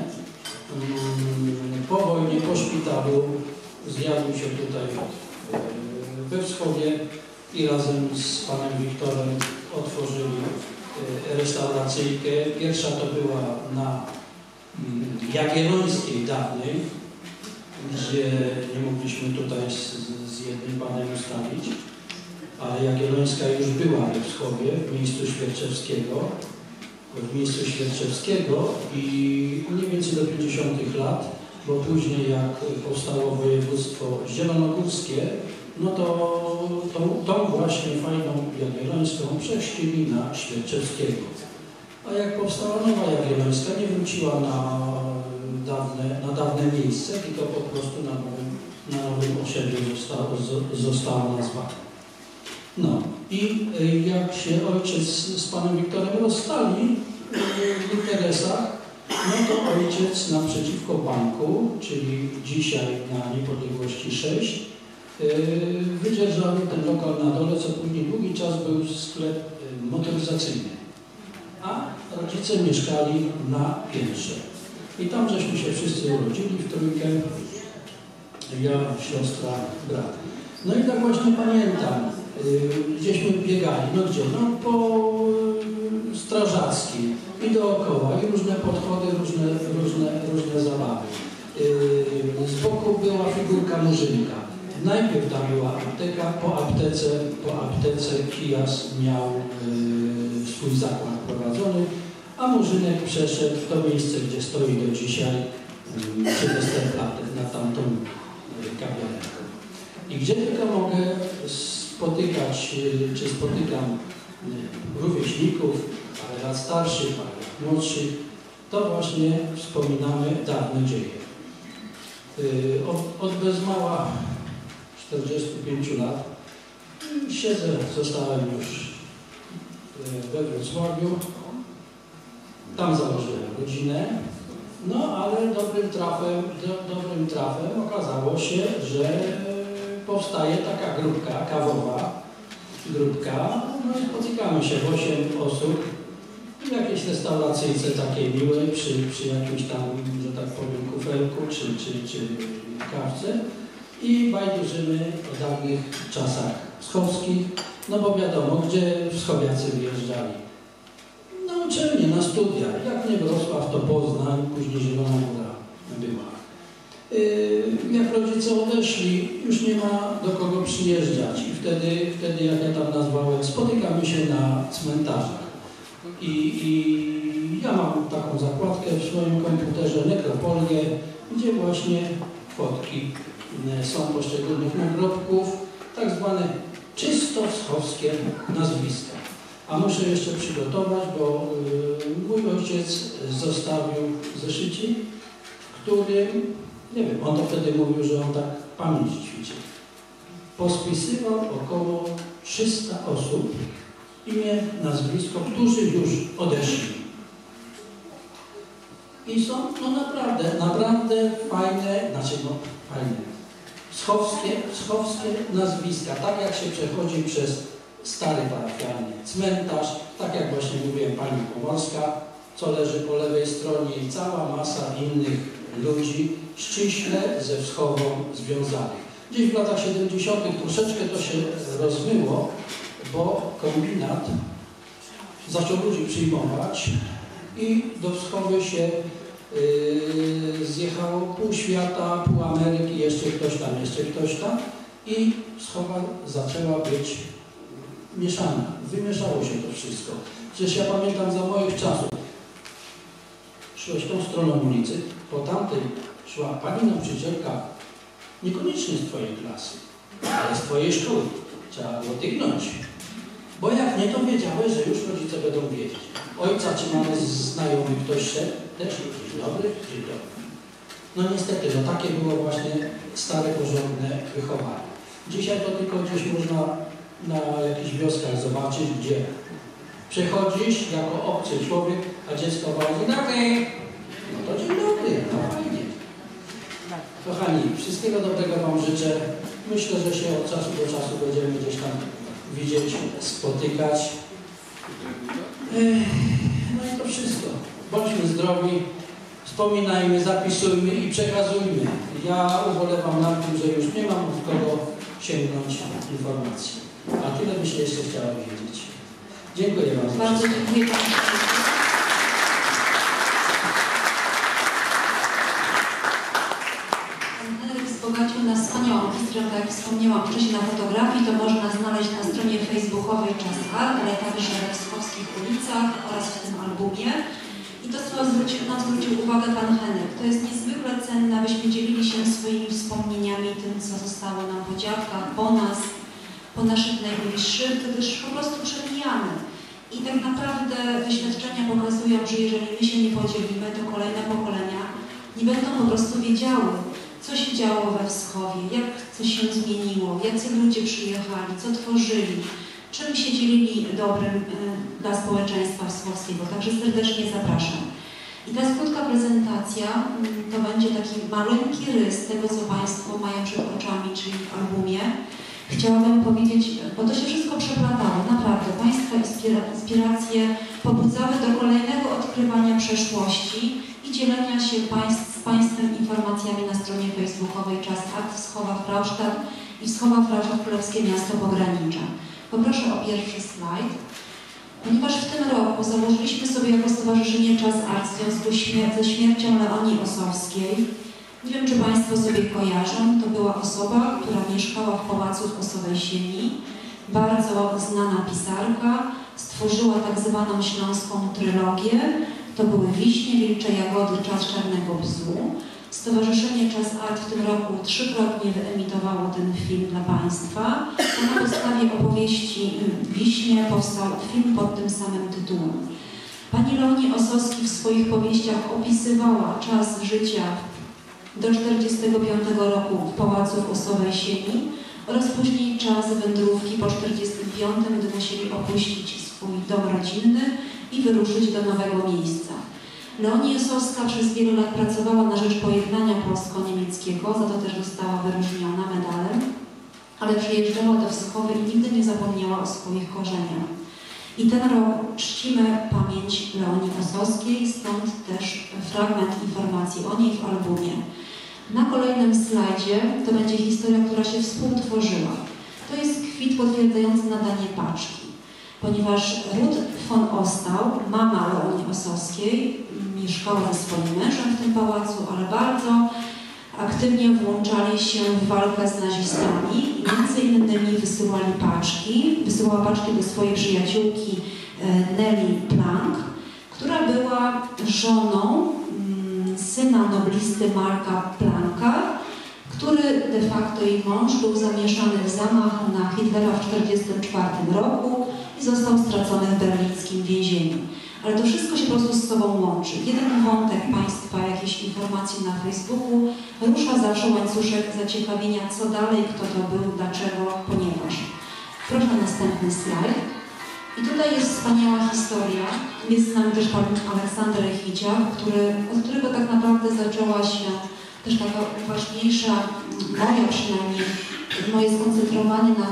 po wojnie, po szpitalu zjawił się tutaj we Wschowie i razem z panem Wiktorem otworzyli restauracyjkę. Pierwsza to była na Jagiellońskiej dawnej, gdzie nie mogliśmy tutaj z, z jednym panem ustawić, ale Jagiellońska już była we Wschowie, w miejscu Świerczewskiego. w miejscu Świerczewskiego i mniej więcej do pięćdziesiątych lat, bo później jak powstało województwo zielonogórskie, no to tą, tą właśnie fajną Jagiellońską przechrzcili na Świerczewskiego. A jak powstała nowa Jagiellońska, nie wróciła na dawne, na dawne miejsce, tylko po prostu na nowym, na nowym osiedlu została, została nazwana. No i jak się ojciec z panem Wiktorem rozstali w interesach, no to ojciec naprzeciwko banku, czyli dzisiaj na Niepodległości sześć, wydzierżawił ten lokal na dole, co później długi czas był sklep motoryzacyjny. A rodzice mieszkali na piętrze. I tam żeśmy się wszyscy urodzili w trójkę, ja, siostra, brat. No i tak właśnie pamiętam, gdzieśmy biegali, no gdzie? No po strażackiej i dookoła, i różne podchody, różne, różne, różne zabawy. Z boku była figurka Murzynka. Najpierw tam była apteka, po aptece, po aptece kijas miał swój zakład prowadzony, a Murzynek przeszedł w to miejsce, gdzie stoi do dzisiaj przy Westerplatte, na tamtą kawiarenkę. I gdzie tylko mogę spotykać, czy spotykam rówieśników, parę lat starszych, parę lat młodszych, to właśnie wspominamy dawne dzieje. Od, od bez mała czterdziestu pięciu lat siedzę, zostałem już we Wrocławiu, tam założyłem rodzinę, no ale dobrym trafem, do, dobrym trafem okazało się, że powstaje taka grupka kawowa, grupka, no i spotykamy się w osiem osób w jakiejś restauracyjce takiej miłej, przy, przy jakimś tam, że tak powiem, kufelku czy, czy, czy kawce i bajdurzymy o dawnych czasach schowskich, no bo wiadomo, gdzie wschowiacy wyjeżdżali. Na uczelnię, na studia, jak nie Wrocław, to Poznań, później Zielona Góra była. Jak rodzice odeszli, już nie ma do kogo przyjeżdżać i wtedy, wtedy jak ja tam nazwałem, spotykamy się na cmentarzach. I, i ja mam taką zakładkę w swoim komputerze, nekropolię, gdzie właśnie fotki są poszczególnych nagrobków, tak zwane czysto schowskie nazwiska. A muszę jeszcze przygotować, bo y, mój ojciec zostawił zeszycik, w którym, nie wiem, on to wtedy mówił, że on tak pamięć ćwiczy. Pospisywał około trzysta osób, imię, nazwisko, którzy już odeszli. I są no naprawdę, naprawdę fajne, znaczy no fajne, schowskie, schowskie nazwiska, tak jak się przechodzi przez stary parafialny cmentarz, tak jak właśnie mówiłem, pani Pomorska, co leży po lewej stronie i cała masa innych ludzi ściśle ze Wschową związanych. Gdzieś w latach siedemdziesiątych troszeczkę to się rozmyło, bo kombinat zaczął ludzi przyjmować i do Wschowy się yy, zjechało pół świata, pół Ameryki, jeszcze ktoś tam, jeszcze ktoś tam i Wschowa zaczęła być mieszana. Wymieszało się to wszystko. Przecież ja pamiętam za moich czasów, szłeś tą stroną ulicy, po tamtej szła pani nauczycielka, niekoniecznie z twojej klasy, ale z twojej szkoły. Trzeba było tygnąć. Bo jak nie, to wiedziałeś, że już rodzice będą wiedzieć. Ojca czy mamy znajomy ktoś szedł, też dzień dobry, dzień dobry. No niestety, no takie było właśnie stare, porządne wychowanie. Dzisiaj to tylko gdzieś można na jakichś wioskach zobaczyć, gdzie przechodzisz jako obcy człowiek, a dziecko woła dzień dobry. No to dzień dobry, no fajnie. Kochani, wszystkiego dobrego Wam życzę. Myślę, że się od czasu do czasu będziemy gdzieś tam widzieć, spotykać. No i to wszystko. Bądźmy zdrowi, wspominajmy, zapisujmy i przekazujmy. Ja ubolewam nad tym, że już nie mam od kogo sięgnąć informacji. A tyle by się jeszcze chciało wiedzieć. Dziękuję bardzo. Bardzo dziękuję Panu. Pan Henryk wzbogacił nas wspaniałą historią, tak jak wspomniałam wcześniej na fotografii, to można znaleźć na stronie facebookowej Czas Art, ale także we Wschowskich ulicach oraz w tym albumie. I to, co zwrócił, nam zwrócił uwagę Pan Henryk, to jest niezwykle cenne, abyśmy dzielili się swoimi wspomnieniami, tym, co zostało nam po dziadkach, po nas, po naszych najbliższych, gdyż po prostu przemijamy. I tak naprawdę doświadczenia pokazują, że jeżeli my się nie podzielimy, to kolejne pokolenia nie będą po prostu wiedziały, co się działo we Wschowie, jak coś się zmieniło, jacy ludzie przyjechali, co tworzyli, czym się dzielili dobrym y, dla społeczeństwa wschowskiego. Także serdecznie zapraszam. I ta krótka prezentacja y, to będzie taki maleńki rys tego, co Państwo mają przed oczami, czyli w albumie. Chciałabym powiedzieć, bo to się wszystko przeplatało, naprawdę. Państwa inspiracje pobudzały do kolejnego odkrywania przeszłości i dzielenia się państw, z Państwem informacjami na stronie facebookowej Czas Art Wschowa-Fraustadt i Wschowa-Fraustadt Królewskie Miasto Pogranicza. Poproszę o pierwszy slajd. Ponieważ w tym roku założyliśmy sobie jako Stowarzyszenie Czas Art w związku ze śmiercią Leonii Osowskiej. Nie wiem, czy Państwo sobie kojarzą, to była osoba, która mieszkała w pałacu w Osowej Sieni, bardzo znana pisarka, stworzyła tak zwaną śląską trylogię, to były Wiśnie, Wilcze Jagody, Czas Czarnego Bzu. Stowarzyszenie Czas Art w tym roku trzykrotnie wyemitowało ten film dla Państwa, a na podstawie opowieści Wiśnie powstał film pod tym samym tytułem. Pani Leonia Osowska w swoich powieściach opisywała czas życia do czterdziestego piątego roku w pałacu w Osowej Sieni oraz później czas wędrówki po czterdziestym piątym, gdy musieli opuścić swój dom rodzinny i wyruszyć do nowego miejsca. Leonia Osowska przez wiele lat pracowała na rzecz pojednania polsko-niemieckiego, za to też została wyróżniona medalem, ale przyjeżdżała do Wschowy i nigdy nie zapomniała o swoich korzeniach. I ten rok czcimy pamięć Leonii Osowskiej, stąd też fragment informacji o niej w albumie. Na kolejnym slajdzie to będzie historia, która się współtworzyła. To jest kwit potwierdzający nadanie paczki, ponieważ Ruth von Ostau, mama Leonii Osowskiej, mieszkała ze swoim mężem w tym pałacu, ale bardzo aktywnie włączali się w walkę z nazistami i między innymi wysyłali paczki, wysyłała paczki do swojej przyjaciółki Nelly Planck, która była żoną syna noblisty Marka Plancka, który de facto jej mąż był zamieszany w zamach na Hitlera w tysiąc dziewięćset czterdziestym czwartym roku i został stracony w berlińskim więzieniu. Ale to wszystko się po prostu z sobą łączy. Jeden wątek Państwa, jakieś informacji na Facebooku, rusza zawsze łańcuszek zaciekawienia, co dalej, kto to był, dlaczego, ponieważ. Proszę następny slajd. I tutaj jest wspaniała historia. Jest z nami też pan Aleksander Chwiciak, który, od którego tak naprawdę zaczęła się też taka ważniejsza, moja przynajmniej, moje skoncentrowanie na,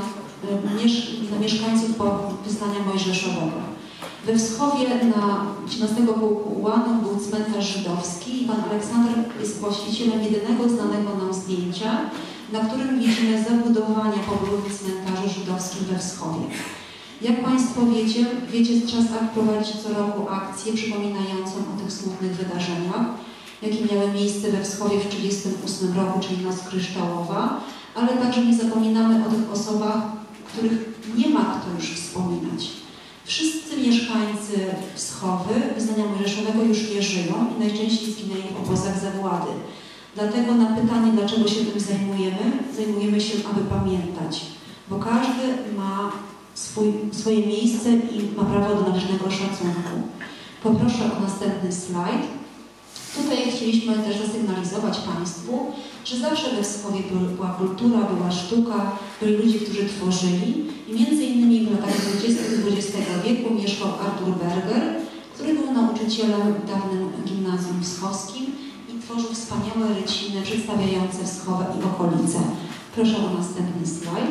na mieszkańców Wyznania Mojżeszowego. We Wschowie na trzynastego pułku ułanów był cmentarz żydowski i pan Aleksander jest właścicielem jedynego znanego nam zdjęcia, na którym widzimy zabudowania pobudowy cmentarza żydowskim we Wschowie. Jak Państwo wiecie, wiecie, że Czas Art prowadzi co roku akcję przypominającą o tych smutnych wydarzeniach, jakie miały miejsce we Wschowie w tysiąc dziewięćset trzydziestym ósmym roku, czyli Noc Kryształowa, ale także nie zapominamy o tych osobach, których nie ma kto już wspominać. Wszyscy mieszkańcy Wschowy, Wyznania Mojżeszowego już nie żyją i najczęściej zginęli w obozach zagłady. Dlatego na pytanie, dlaczego się tym zajmujemy, zajmujemy się, aby pamiętać, bo każdy ma swój, swoje miejsce i ma prawo do należnego szacunku. Poproszę o następny slajd. Tutaj chcieliśmy też zasygnalizować Państwu, że zawsze we Wschowie była kultura, była sztuka, byli ludzie, którzy tworzyli i między innymi w latach dwudziestych dwudziestego wieku mieszkał Artur Berger, który był nauczycielem w dawnym gimnazjum wschowskim i tworzył wspaniałe ryciny przedstawiające Wschowę i okolice. Proszę o następny slajd.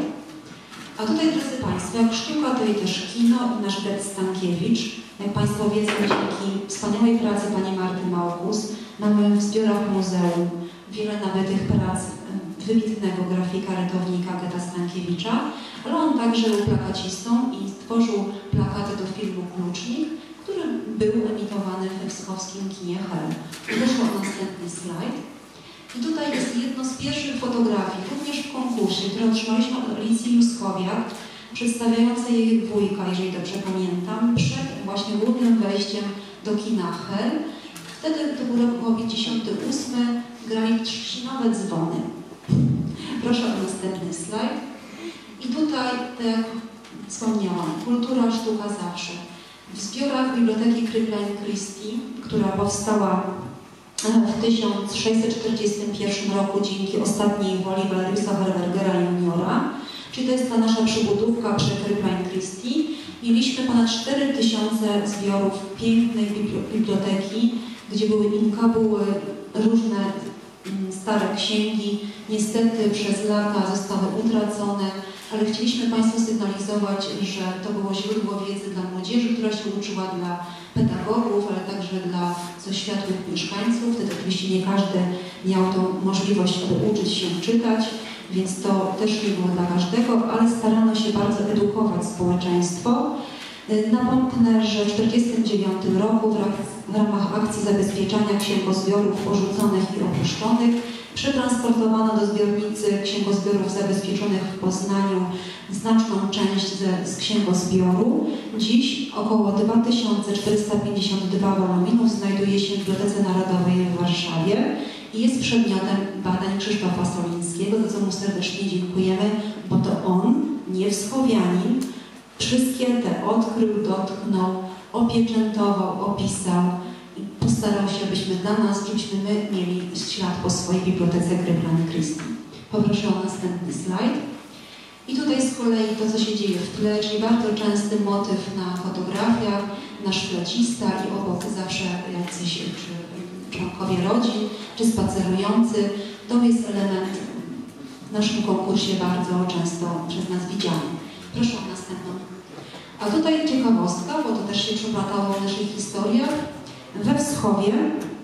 A tutaj, drodzy Państwo, jak sztuka, to i też kino i nasz Bert Stankiewicz. Jak Państwo wiedzą, dzięki wspaniałej pracy pani Marty Małkus mamy w zbiorach muzeum wiele nabytych prac wybitnego grafika, rytownika Geta Stankiewicza, ale on także był plakacistą i stworzył plakaty do filmu Klucznik, który był emitowany we wschowskim kinie Hel. Proszę o następny slajd. I tutaj jest jedno z pierwszych fotografii, również w konkursie, które otrzymaliśmy od Alicji Juskowiak, przedstawiające jej wujka, jeżeli dobrze pamiętam, przed właśnie głównym wejściem do kina Hel. Wtedy, to był rok pięćdziesiąty ósmy, grali trzcinowe dzwony. Proszę o następny slajd. I tutaj, tak jak wspomniałam, kultura, sztuka zawsze. W zbiorach Biblioteki Kryplein Christi, która powstała w tysiąc sześćset czterdziestym pierwszym roku dzięki ostatniej woli Valeriusa Herbergera juniora, czyli to jest ta nasza przybudówka przy Kryplein Christi. Mieliśmy ponad cztery tysiące zbiorów pięknej biblioteki, gdzie były inkabuły, różne stare księgi. Niestety przez lata zostały utracone, ale chcieliśmy Państwu sygnalizować, że to było źródło wiedzy dla młodzieży, która się uczyła, dla pedagogów, ale także dla coświatłych mieszkańców. Wtedy oczywiście nie każdy miał tą możliwość, aby uczyć się czytać, więc to też nie było dla każdego, ale starano się bardzo edukować społeczeństwo. Napomknę, że w tysiąc dziewięćset czterdziestym dziewiątym roku w ramach akcji zabezpieczania księgozbiorów porzuconych i opuszczonych przetransportowano do zbiornicy księgozbiorów zabezpieczonych w Poznaniu znaczną część z, z księgozbioru. Dziś około dwa tysiące czterysta pięćdziesiąt dwa woluminów znajduje się w Bibliotece Narodowej w Warszawie i jest przedmiotem badań Krzysztofa Solińskiego, za co mu serdecznie dziękujemy, bo to on, nie wschowianin, wszystkie te odkrył, dotknął, opieczętował, opisał i postarał się, abyśmy dla nas, żebyśmy my mieli ślad po swojej Bibliotece Kryplein Christi. Poproszę o następny slajd. I tutaj z kolei to, co się dzieje w tle, czyli bardzo częsty motyw na fotografiach, nasz flecista i obok zawsze jacyś czy członkowie rodzin, czy spacerujący. To jest element w naszym konkursie bardzo często przez nas widziany. Proszę o następną. A tutaj ciekawostka, bo to też się przeplatało w naszych historiach. We Wschowie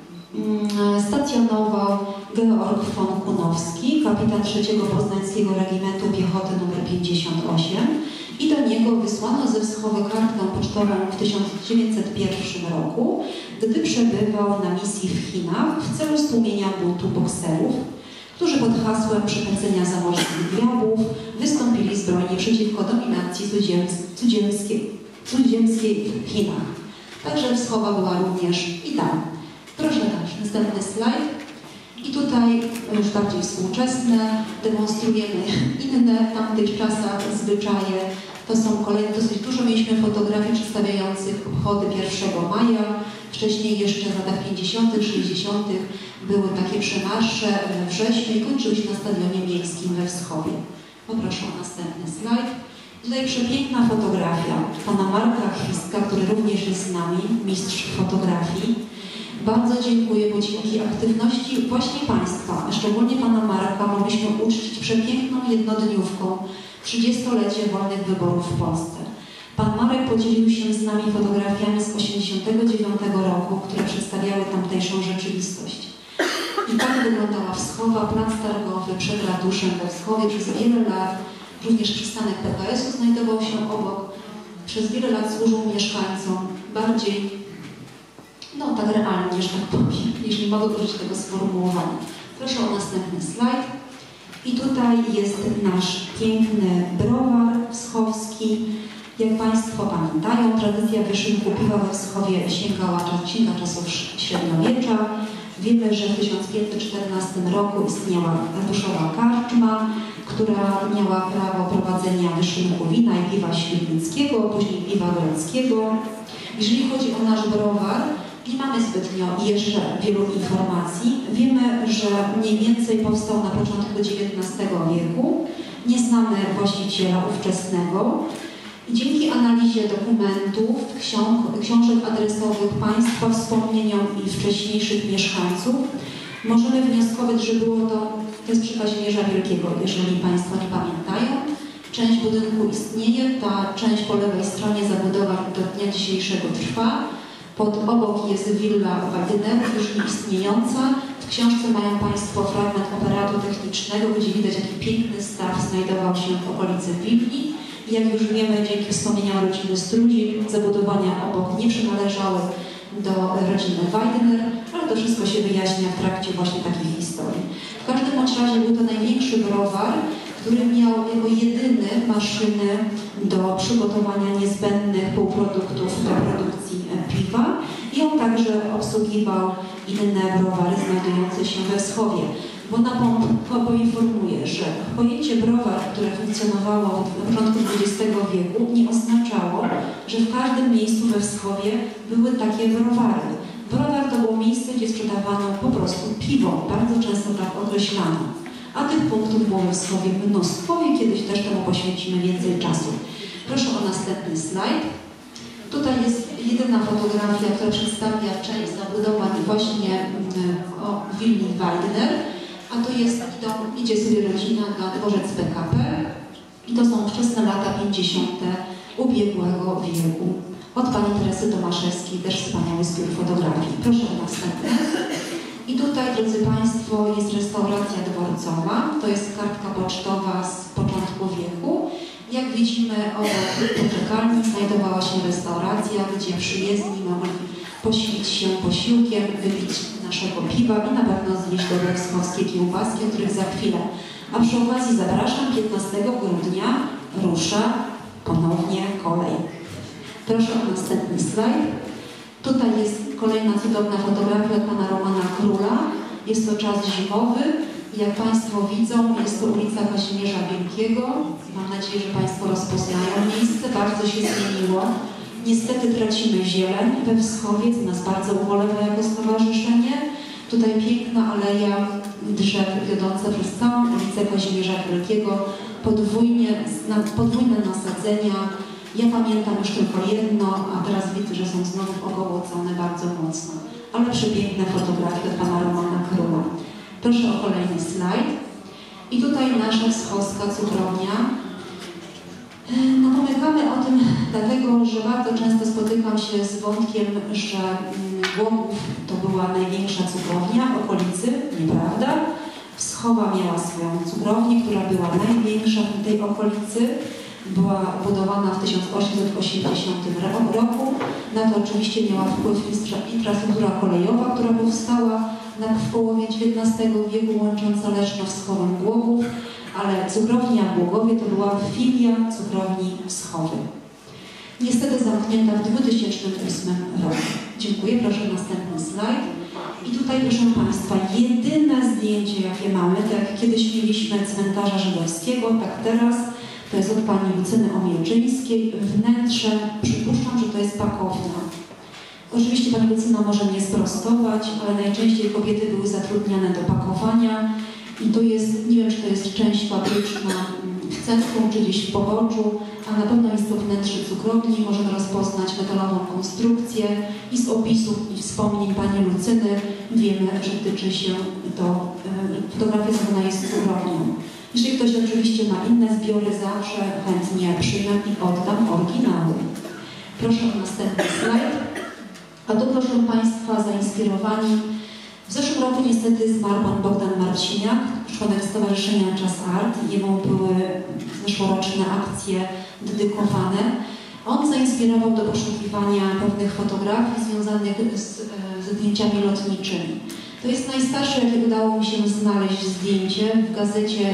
stacjonował Georg von Kunowski, kapitan trzeciego Poznańskiego Regimentu Piechoty numer pięćdziesiąt osiem i do niego wysłano ze Wschowy kartkę pocztową w tysiąc dziewięćset pierwszym roku, gdy przebywał na misji w Chinach w celu stłumienia buntu bokserów, którzy pod hasłem przepędzenia zamożnych grabów wystąpili zbrojnie przeciwko dominacji cudzoziemskiej, cudzoziemskiej w Chinach. Także Wschowa była również i tam. Proszę dać następny slajd. I tutaj już bardziej współczesne, demonstrujemy inne w tamtych czasach zwyczaje. To są kolejne, dosyć dużo mieliśmy fotografii przedstawiających obchody pierwszego maja. Wcześniej jeszcze w latach pięćdziesiątych, sześćdziesiątych były takie przemarsze we wrześniu i kończyły się na stadionie miejskim we Wschowie. Poproszę o następny slajd. Tutaj przepiękna fotografia pana Marka Chwistka, który również jest z nami, mistrz fotografii. Bardzo dziękuję, bo dzięki aktywności właśnie Państwa, a szczególnie pana Marka, mogliśmy uczcić przepiękną jednodniówką trzydziestolecie wolnych wyborów w Polsce. Pan Marek podzielił się z nami fotografiami z osiemdziesiątego dziewiątego roku, które przedstawiały tamtejszą rzeczywistość. I tak wyglądała Wschowa, plac targowy przed ratuszem we Wschowie przez wiele lat. Również przystanek P K S u znajdował się obok. Przez wiele lat służył mieszkańcom bardziej, no tak realnie, że tak powiem, jeśli mogę użyć tego sformułowania. Proszę o następny slajd. I tutaj jest nasz piękny browar wschowski. Jak Państwo pamiętają, tradycja wyszynku piwa we Wschowie sięgała sięga czasów średniowiecza. Wiemy, że w tysiąc pięćset czternastym roku istniała ratuszowa karczma, która miała prawo prowadzenia wyszynku wina i piwa świdnickiego, później piwa grodzkiego. Jeżeli chodzi o nasz browar, Nie mamy zbytnio jeszcze wielu informacji. Wiemy, że mniej więcej powstał na początku dziewiętnastego wieku. Nie znamy właściciela ówczesnego. I dzięki analizie dokumentów, ksiąg, książek adresowych państwa, wspomnieniom i wcześniejszych mieszkańców, możemy wnioskować, że było to, to jest przy Kazimierza Wielkiego, jeżeli Państwo nie pamiętają. Część budynku istnieje, ta część po lewej stronie zabudowa do dnia dzisiejszego trwa. Pod obok jest willa Wajdynerów, już nie istniejąca. W książce mają Państwo fragment operatu technicznego, gdzie widać, jaki piękny staw znajdował się w okolicy willi. I jak już wiemy, dzięki wspomnieniom rodziny Strudzi, zabudowania obok nie przynależały do rodziny Wajdyner, ale to wszystko się wyjaśnia w trakcie właśnie takiej historii. W każdym bądź razie był to największy browar, który miał jako jedyny maszyny do przygotowania niezbędnych półproduktów do produkcji piwa i on także obsługiwał inne browary znajdujące się we Wschowie. Bo na po, poinformuję, że pojęcie browar, które funkcjonowało na początku dwudziestego wieku, nie oznaczało, że w każdym miejscu we Wschowie były takie browary. Browar to było miejsce, gdzie sprzedawano po prostu piwo, bardzo często tak określano. A tych punktów było we Wschowie mnóstwo i kiedyś też temu poświęcimy więcej czasu. Proszę o następny slajd. Tutaj jest jedyna fotografia, która przedstawia część zabudowań właśnie o willi Wajdyner. A to jest taki dom, idzie sobie rodzina na dworzec P K P i to są wczesne lata pięćdziesiąte ubiegłego wieku. Od pani Teresy Tomaszewskiej też wspaniały zbiór fotografii. Proszę o następne. I tutaj, drodzy Państwo, jest restauracja dworcowa. To jest kartka pocztowa z początku wieku. Jak widzimy, obok poczekalni znajdowała się restauracja, gdzie przyjezdni mogli posilić się posiłkiem, wypić naszego piwa i na pewno zjeść dobre wschodnie kiełbaski, o których za chwilę. A przy okazji zapraszam, piętnastego grudnia rusza ponownie kolej. Proszę o następny slajd. Tutaj jest kolejna cudowna fotografia od pana Romana Króla. Jest to czas zimowy. Jak Państwo widzą, jest to ulica Kazimierza Wielkiego. Mam nadzieję, że Państwo rozpoznają miejsce. Bardzo się zmieniło. Niestety tracimy zieleń we Wschowie, co nas bardzo ubolewa jako stowarzyszenie. Tutaj piękna aleja drzew wiodąca przez całą ulicę Kazimierza Wielkiego. Podwójnie, podwójne nasadzenia. Ja pamiętam już tylko jedno, a teraz widzę, że są znowu ogołocone bardzo mocno. Ale przepiękne fotografie od pana Romana Króla. Proszę o kolejny slajd. I tutaj nasza wschodzka cukrownia. Napomykamy o tym dlatego, że bardzo często spotykam się z wątkiem, że Głogów to była największa cukrownia w okolicy. Nieprawda. Wschowa miała swoją cukrownię, która była największa w tej okolicy. Była budowana w tysiąc osiemset osiemdziesiątym roku. Na to oczywiście miała wpływ infrastruktura kolejowa, która powstała w połowie dziewiętnastego wieku, łącząca Leszno z Wschowem Głogów, ale cukrownia w Głogowie to była filia cukrowni Wschowy. Niestety zamknięta w dwa tysiące ósmym roku. Dziękuję, proszę następny slajd. I tutaj, proszę Państwa, jedyne zdjęcie, jakie mamy, tak jak kiedyś mieliśmy cmentarza żydowskiego, tak teraz, to jest od pani Lucyny Omielczyńskiej. Wnętrze, przypuszczam, że to jest pakownia. Oczywiście pani Lucyna może mnie sprostować, ale najczęściej kobiety były zatrudniane do pakowania i to jest, nie wiem, czy to jest część fabryczna w centrum, czy gdzieś w poboczu, a na pewno jest to wnętrze cukrowni. Możemy rozpoznać metalową konstrukcję i z opisów i wspomnień pani Lucyny wiemy, że tyczy się to, fotografia zrobiona jest z cukrownią. Jeśli ktoś oczywiście ma inne zbiory, zawsze chętnie przyjmę i oddam oryginały. Proszę o następny slajd. A to, proszę Państwa, zainspirowani. W zeszłym roku niestety zmarł pan Bogdan Marciniak, członek Stowarzyszenia Czas Art. Jemu były zeszłoroczne akcje dedykowane. On zainspirował do poszukiwania pewnych fotografii związanych z, z zdjęciami lotniczymi. To jest najstarsze, jakie udało mi się znaleźć zdjęcie w gazecie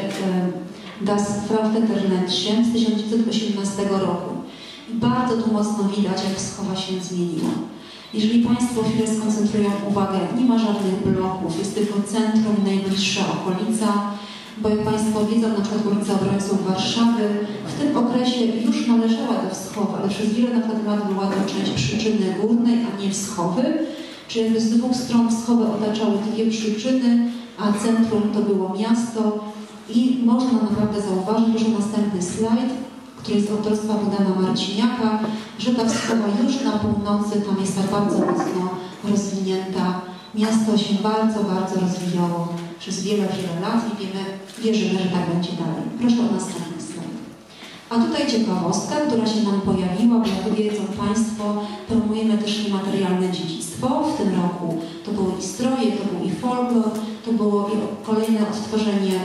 Das Frauenländchen z tysiąc dziewięćset osiemnastego roku. I bardzo tu mocno widać, jak Wschowa się zmieniła. Jeżeli Państwo chwilę skoncentrują uwagę, nie ma żadnych bloków, jest tylko centrum, najbliższa okolica, bo jak Państwo wiedzą, na przykład ulica Obrońców Warszawy w tym okresie już należała do Wschowy, ale przez wiele lat była to część Przyczyny Górnej, a nie Wschowy. Czyli jakby z dwóch stron wschowy otaczały dwie przyczyny, a centrum to było miasto. I można naprawdę zauważyć, że następny slajd, który jest autorstwa Bogdana Marciniaka, że ta wschowa już na północy tam jest tak bardzo mocno rozwinięta. Miasto się bardzo, bardzo rozwijało przez wiele, wiele lat i wiemy, wierzymy, że tak będzie dalej. Proszę o następny slajd. A tutaj ciekawostka, która się nam pojawiła, bo jak wiedzą Państwo, promujemy też niematerialne dziedzictwo. W tym roku to były i stroje, to był i folklor, to było i kolejne odtworzenie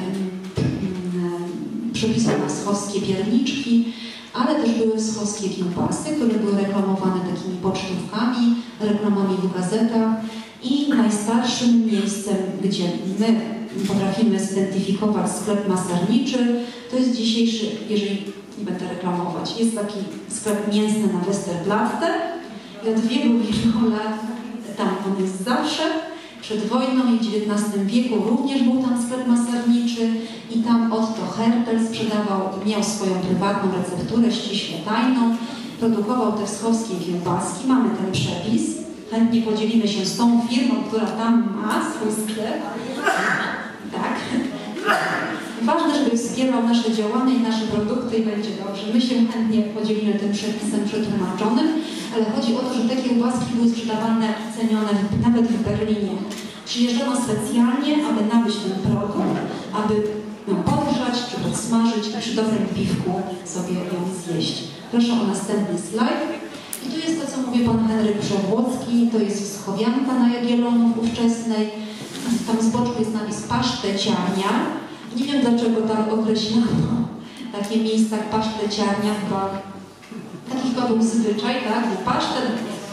przepisów na schowskie pierniczki, ale też były schowskie kiełbasy, które były reklamowane takimi pocztówkami, reklamami w gazetach i najstarszym miejscem, gdzie my potrafimy zidentyfikować sklep maserniczy, to jest dzisiejszy, jeżeli nie będę reklamować, jest taki sklep mięsny na Westerplatte i od wielu, wielu lat tam on jest zawsze. Przed wojną i w dziewiętnastym wieku również był tam sklep maserniczy i tam Otto Hertel sprzedawał, miał swoją prywatną recepturę ściśle tajną, produkował te schowskie kiełbaski. Mamy ten przepis. Chętnie podzielimy się z tą firmą, która tam ma swój sklep. Tak. Ważne, żeby wspierał nasze działania i nasze produkty i będzie dobrze. My się chętnie podzielimy tym przepisem przetłumaczonym, ale chodzi o to, że te kiełbaski były sprzedawane, cenione nawet w Berlinie. Przyjeżdżano specjalnie, aby nabyć ten produkt, aby ją podgrzać czy podsmażyć i przy dobrym piwku sobie ją zjeść. Proszę o następny slajd. I tu jest to, co mówi pan Henryk Przewłocki, to jest wschowianka na Jagiellonów ówczesnej. Tam z boczku jest napis paszteciarnia. Nie wiem, dlaczego tak określano takie miejsca jak paszteciarnia, chyba taki chyba był zwyczaj, tak? Był pasztet,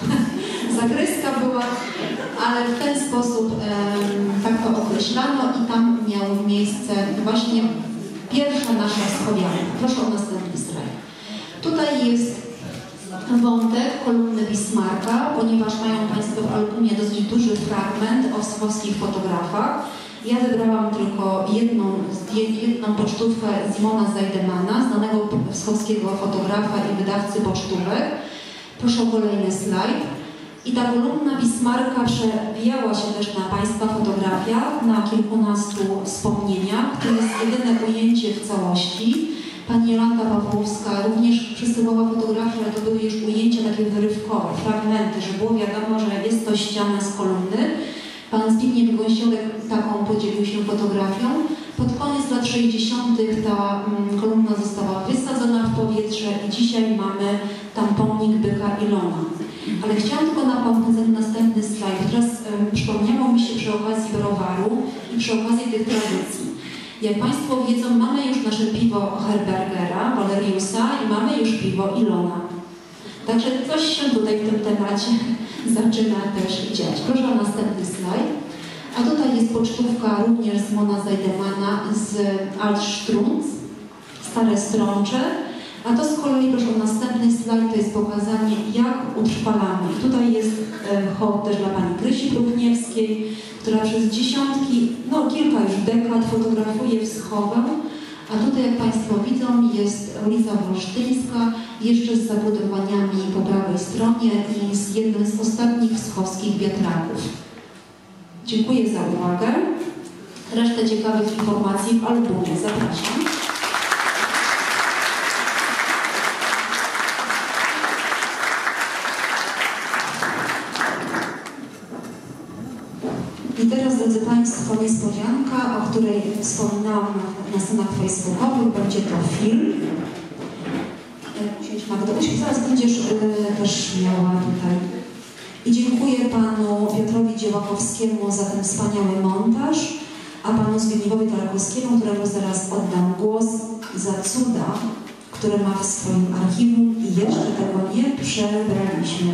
zagryzka była, ale w ten sposób um, tak to określano i tam miało miejsce właśnie pierwsza nasza wschowianka. Proszę o następny slajd. Tutaj jest wątek kolumny Bismarcka, ponieważ mają Państwo w albumie dosyć duży fragment o wschowskich fotografach. Ja wybrałam tylko jedną, jedną pocztówkę Simona Zajdemana, znanego wschowskiego fotografa i wydawcy pocztówek. Proszę o kolejny slajd. I ta kolumna Bismarcka przewijała się też na Państwa fotografiach, na kilkunastu wspomnieniach. To jest jedyne ujęcie w całości. Pani Jolanta Pawłowska również przysyłała fotografie, ale to były już ujęcia takie wyrywkowe, fragmenty, że było wiadomo, że jest to ściana z kolumny. Pan Zbigniew Gąsiorek taką podzielił się fotografią. Pod koniec lat sześćdziesiątych ta mm, kolumna została wysadzona w powietrze i dzisiaj mamy tam pomnik Byka Ilona. Ale chciałam tylko napomknąć ten następny slajd. Teraz um, przypomniało mi się przy okazji browaru i przy okazji tych tradycji. Jak Państwo wiedzą, mamy już nasze piwo Herbergera, Valeriusa i mamy już piwo Ilona. Także coś się tutaj w tym temacie zaczyna też dziać. Proszę o następny slajd. A tutaj jest pocztówka również z Simona Zajdemana z Altstrunz, Stare Strącze. A to z kolei, proszę o następny slajd, to jest pokazanie, jak utrwalamy. I tutaj jest e, hołd też dla pani Krysi Próchniewskiej, która przez dziesiątki, no kilka już dekad fotografuje wschowę. A tutaj, jak Państwo widzą, jest ulica Wolsztyńska, jeszcze z zabudowaniami po prawej stronie i z jednym z ostatnich wschowskich wiatraków. Dziękuję za uwagę. Resztę ciekawych informacji w albumie. Zapraszam. I teraz, drodzy Państwo, niespodzianka, o której wspominałam na, na stronach facebookowych. Będzie to film. Usiądź, Magdalena, zaraz będziesz y, też miała tutaj. I dziękuję Panu Piotrowi Dziełakowskiemu za ten wspaniały montaż, a Panu Zbigniewowi Tarkowskiemu, któremu zaraz oddam głos, za cuda, które ma w swoim archiwum i jeszcze tego nie przebraliśmy.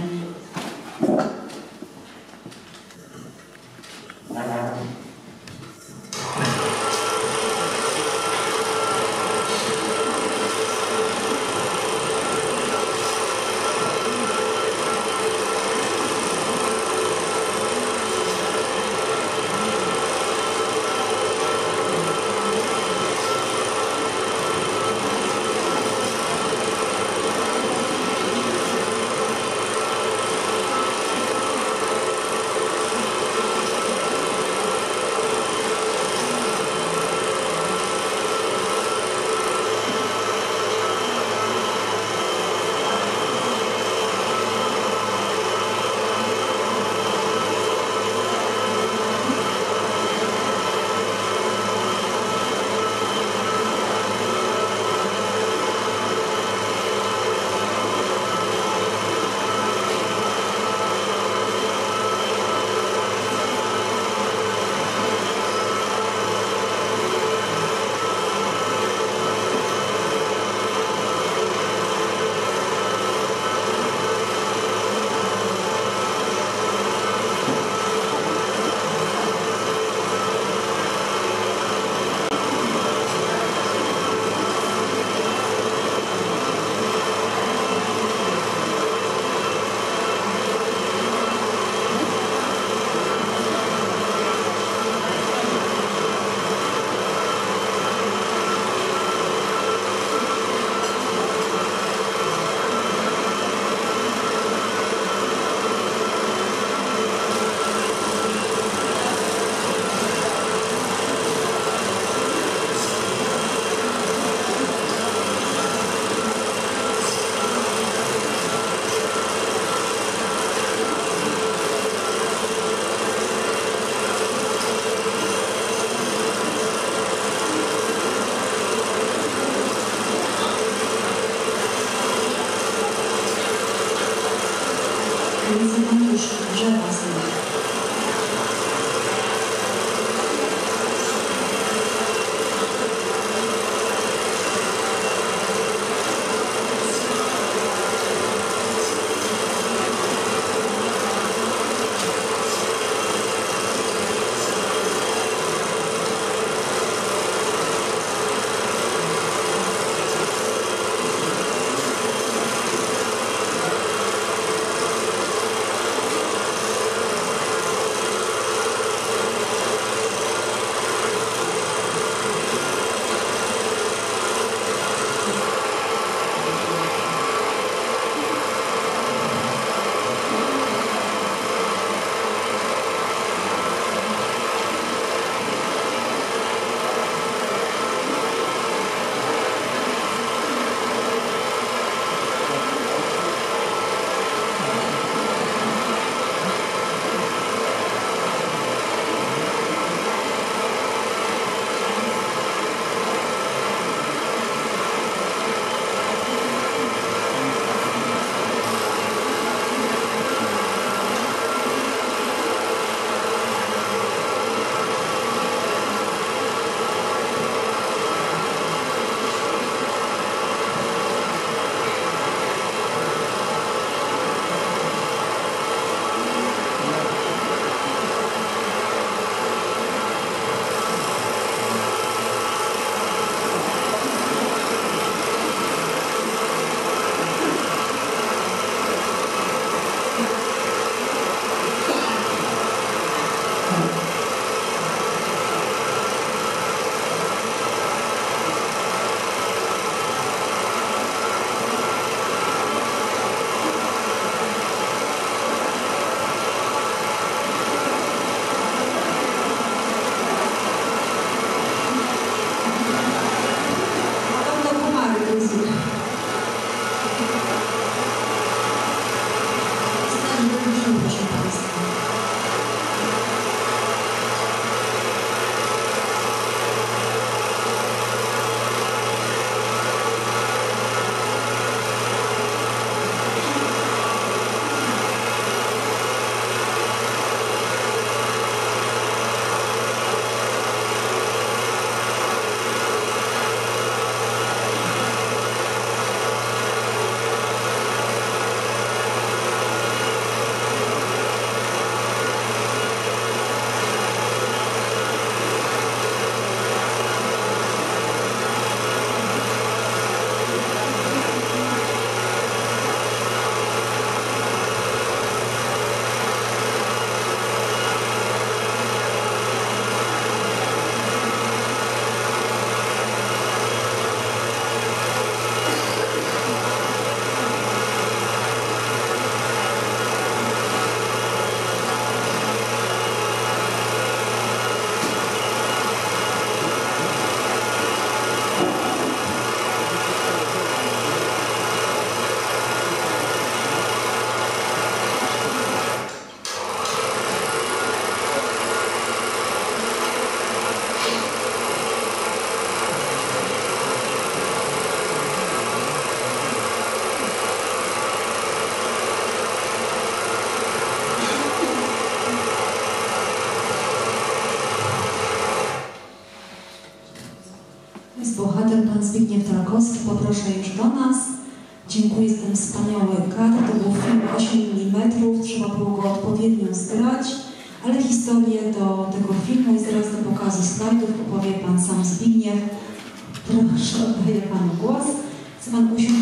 bohater pan Zbigniew Tarkowski. Poproszę już do nas. Dziękuję za ten wspaniały kadr. To był film osiem milimetrów, trzeba było go odpowiednio zgrać, ale historię do tego filmu i zaraz do pokazu slajdów opowie pan sam Zbigniew. Proszę, oddaję panu głos. Chce pan usiąść?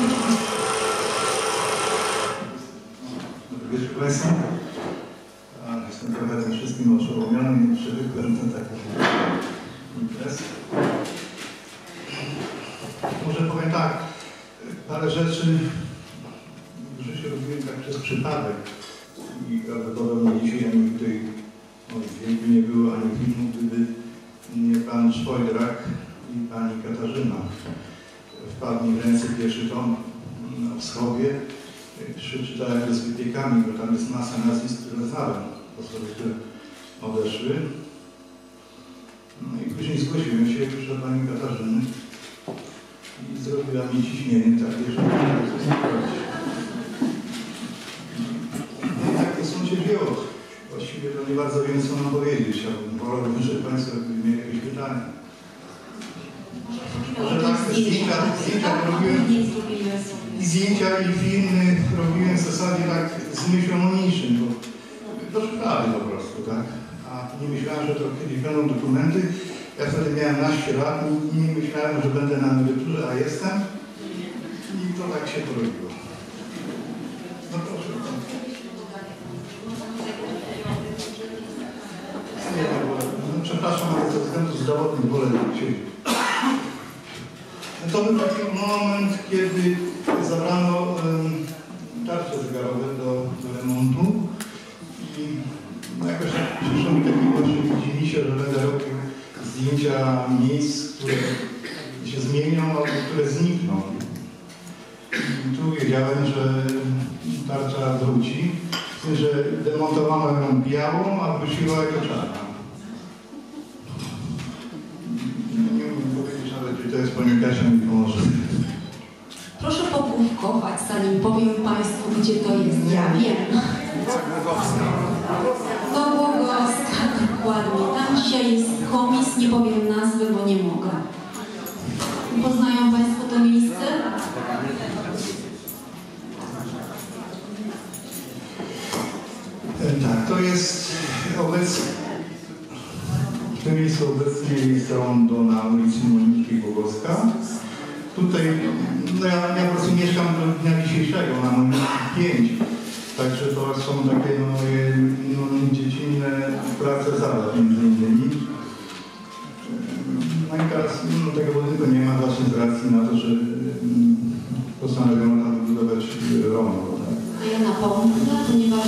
Dobry wieczór Państwu. Jestem trochę tym wszystkim oszołomiony i przywykłem do takich imprez. Może powiem tak, parę rzeczy w życiu robiłem tak przez przypadek i prawdopodobnie dzisiaj ani tutaj dźwięku nie było, ani filmu, gdyby nie pan Szwojdrak i pani Katarzyna. Wpadł mi w ręce pierwszy tom na Wschowie. Przeczytałem go z wypiekami, bo tam jest masa nazwisk, które znałem, osoby, które odeszły. No i później zgłosiłem się już do pani Katarzyny i zrobiła mi ciśnienie takie, że nie mogę to zrobić. No i tak to są się wzięło. Właściwie to nie bardzo wiem, co mam powiedzieć, ale wolałbym, żeby Państwo mieli jakieś pytania. Może tak, zdjęcia, zdjęcia robiłem, i zdjęcia i filmy robiłem w zasadzie tak z myślą o niczym, bo do szkoły po prostu, tak? A nie myślałem, że to kiedyś będą dokumenty. Ja wtedy miałem naście lat i nie myślałem, że będę na emeryturze, a jestem. I to tak się porobiło. No proszę. Nie, bo, no, przepraszam, ale ze względów zdrowotnych wolę siedzieć. To był taki moment, kiedy zabrano um, tarcze zegarowe do, do remontu i no, jakoś tak przyszło mi taki właśnie, dziwi się, że będę robił zdjęcia miejsc, które się zmienią albo które znikną. I tu wiedziałem, że tarcza wróci, z tym, że demontowano ją białą, a wróciła jako czarna. Nie umiem powiedzieć nawet, czy to jest pani Kasia mi pomoże. Proszę pogłówkować, zanim powiem Państwu, gdzie to jest. Ja wiem. Głogowska, dokładnie. Tam dzisiaj jest komis, nie powiem nazwy, bo nie mogę. Poznają Państwo to miejsce? Tak, to jest obecnie, w tym miejscu obecnie jest rondo na ulicy Moniki Głogowska. Tutaj, no ja, ja po prostu mieszkam do dnia dzisiejszego na Moniki pięć, także to są takie no, moje no, dziecinne prace zadań między innymi. No i teraz no, tego budynku nie ma właśnie z racji na to, że um, postanowiono tam wybudować rondo. Tak? A ja napomnę, ponieważ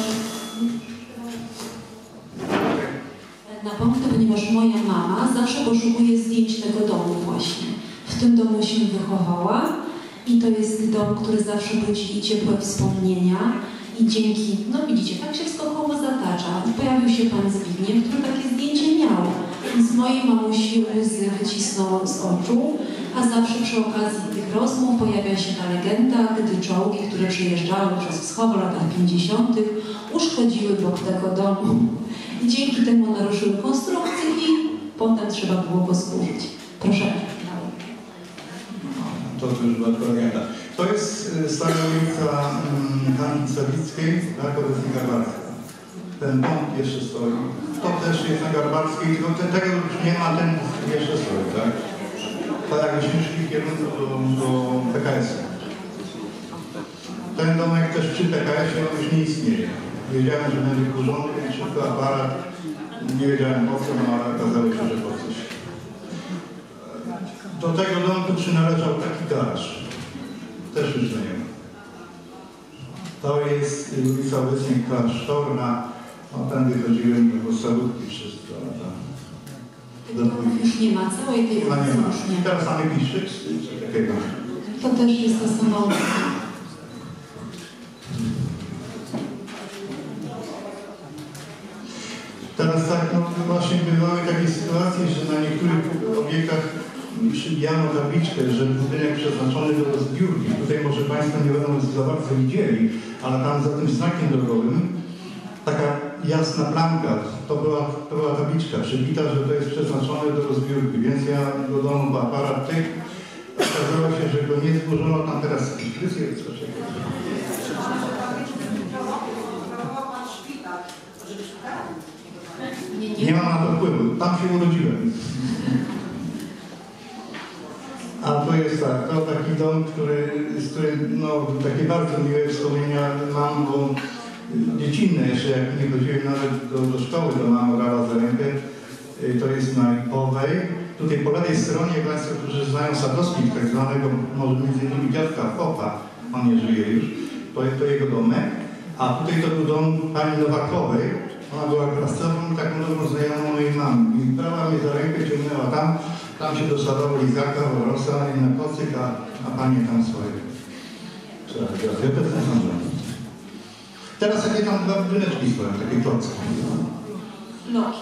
napomnę, ponieważ moja mama zawsze poszukuje zdjęć tego domu właśnie. W tym domu się wychowała i to jest dom, który zawsze budzi ciepłe wspomnienia i dzięki, no widzicie, tak się skokowo zatacza. Pojawił się pan Zbigniew, który takie zdjęcie miał. Z mojej mamusi łzy wycisnął z oczu, a zawsze przy okazji tych rozmów pojawia się ta legenda, gdy czołgi, które przyjeżdżały przez wschód w latach pięćdziesiątych uszkodziły blok tego domu. I dzięki temu naruszyły konstrukcję i potem trzeba było go zburzyć. Proszę. To już była legenda. To jest stara ulica Hanki Sawickiej, tak, obecnie Garbarska. Ten dom jeszcze stoi. To też jest na Garbarskiej, tylko te, tego już nie ma, ten jeszcze stoi, tak? Tak jakbyśmy szli w kierunku do, do P K S-u. Ten domek też przy P K S-ie już nie istnieje. Wiedziałem, że będzie kurzony, więc szybko aparat. Nie wiedziałem po co, no ale okazało się, że po coś. Do tego domku przynależał taki garaż. Też już nie ma. To jest ulica obecnie Klasztorna. No, tam wychodziłem do podstawówki przez dwa lata. Już nie ma, całej tej Nie ma, nie ulicy ma. już nie ma. Teraz mamy Piszczyk, coś takiego. To też jest to samo. Teraz tak, no właśnie bywały takie sytuacje, że na niektórych obiektach przybijano tabliczkę, że budynek przeznaczony do rozbiórki. Tutaj może Państwo nie będą za bardzo widzieli, ale tam za tym znakiem drogowym taka jasna plamka, to była, to była tabliczka przybita, że to jest przeznaczone do rozbiórki, więc ja do domu aparat tych go nie zburzono, tam teraz kryzys jest coś takiego. Nie, nie. Nie mam na to wpływu, tam się urodziłem. A to jest tak, to taki dom, który, z którym no, takie bardzo miłe wspomnienia mam, bo dziecinne jeszcze, jak nie chodziłem nawet do, do szkoły, to mam brała za rękę. To jest na Lipowej. Tutaj po lewej stronie Państwo, którzy znają Sadowskich, tak zwanego, może między innymi dziadka Popa, on nie żyje już, to, to jego domek. A tutaj to był dom pani Nowakowej. Ona była klasową, taką dobrą znajomą mojej mamy. I brała mnie za rękę, ciągnęła tam, tam się do Sadowa Izaka, Rosa i na kocyk, a, a panie tam swoje. Ja też nie sądzę. Teraz jakie tam dwa budyneczki stoją, takie klocki. Loki.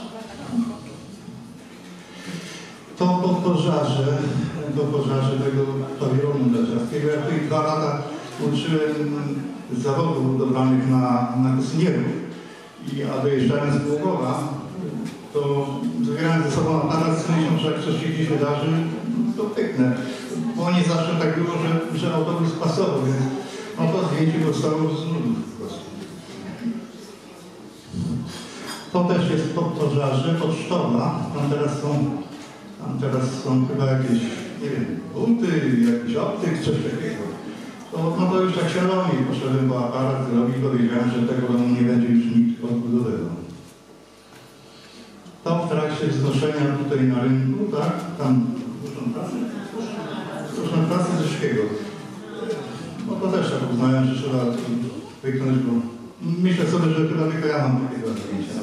To po pożarze, po pożarze tego pawilonu daczackiego, ja tutaj dwa lata uczyłem z zawodów budowlanych na, na kosynierów, i, a dojeżdżając z Głogowa, to zabierałem ze sobą aparat z myślą, że jak coś się gdzieś wydarzy, to pyknę. Bo nie zawsze tak było, że, że autobus pasował, więc no to zdjęcie powstało z nudów po prostu. To też jest po pożarze, pod Sztowa, tam teraz są Tam teraz są chyba jakieś, nie wiem, buty, jakiś optyk, coś takiego. To, no to już tak świadomie poszedłem po aparat zrobić, bo wiedziałem, że tego domu nie będzie już nikt odbudowywał. To w trakcie wznoszenia tutaj na rynku, tak, tam Urząd Pracy, Urząd Pracy Rzeszkiego. No to też tak uznałem, że trzeba wyknąć, bo myślę sobie, że chyba tylko ja mam takiego zdjęcia.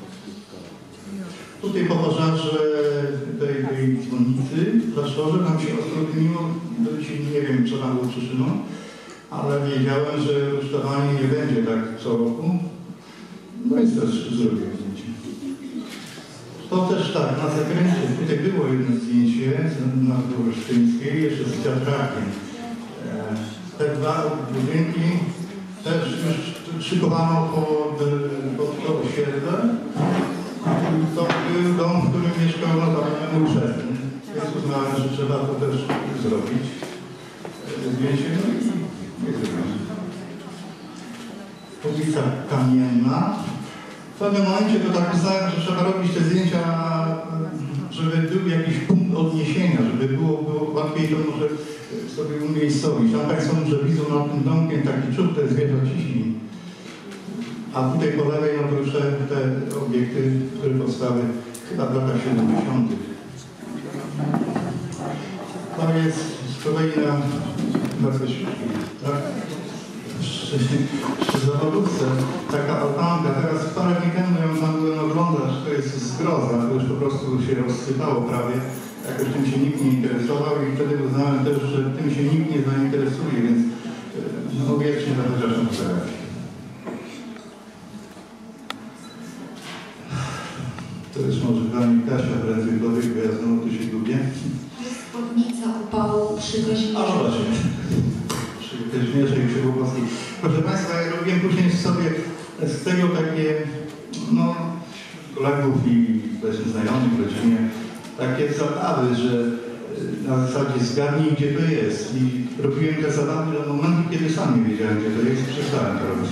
Tutaj po pożarze tej, tej dzwonnicy w klasztorze nam się ostrożniło, do dzisiaj nie wiem, co tam było przyczyną, ale wiedziałem, że rusztowanie nie będzie tak co roku. No i też zrobiłem zdjęcie. To też tak, na zakręcie, tutaj było jedno zdjęcie na Olsztyńskiej, jeszcze z teatrakiem. Te dwa budynki też już szykowano pod, pod to osiedle. To był dom, w którym mieszkał notabene uczestnik, więc uznałem, że trzeba to też zrobić. Zdjęcie, no i nie zrobiłem. Ulica Kamienna. W pewnym momencie to tak uznałem, że trzeba robić te zdjęcia, żeby był jakiś punkt odniesienia, żeby było, było łatwiej to może sobie umiejscowić. Tam Państwo może widzą nad tym domkiem taki czub, to jest wieża Ciśni. A tutaj po lewej no to już te, te obiekty, które powstały chyba w latach siedemdziesiątych. To jest z kolei na bardzo świetnie, tak? Przy zawodówce taka altanka, teraz parę dni temu ją tam byłem oglądać, to jest zgroza, to już po prostu się rozsypało prawie. Jakoś tym się nikt nie interesował i wtedy uznałem też, że tym się nikt nie zainteresuje, więc no wiecznie to chociaż na fotografii. To jest może dla mnie Kasia prędzej dowie, bo ja znowu tu się lubię. Spódnica upału przy Kazimierzu. A właśnie, przy Kazimierzu i przy Głogowskiej. Proszę Państwa, ja robiłem później sobie z tego takie, no, kolegów i właśnie znajomych w rodzinie, takie zabawy, że na zasadzie zgadnij, gdzie to jest. I robiłem te zabawy do momentu, kiedy sam nie wiedziałem, gdzie to jest i przestałem to robić.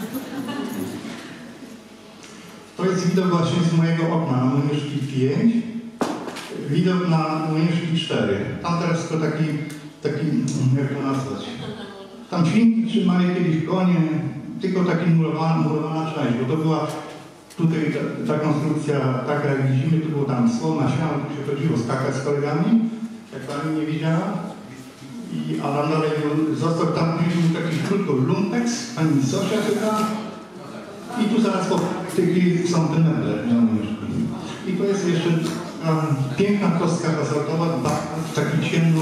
To jest widok właśnie z mojego okna na Moniuszki pięć, widok na Moniuszki cztery. Tam teraz to taki, taki, jak to nazwać, tam świnki trzymali kiedyś konie, tylko taki murowana, murowana część, bo to była tutaj ta, ta konstrukcja taka jak widzimy, tu było tam słoma, siano, tu się chodziło skakać z kolegami, jak pani nie widziała. I, a tam dalej został tam był taki krótko lumpeks, pani Zosia chyba. I tu zaraz po tych są te meble. I to jest jeszcze um, piękna kostka bazaltowa, taki ciemno.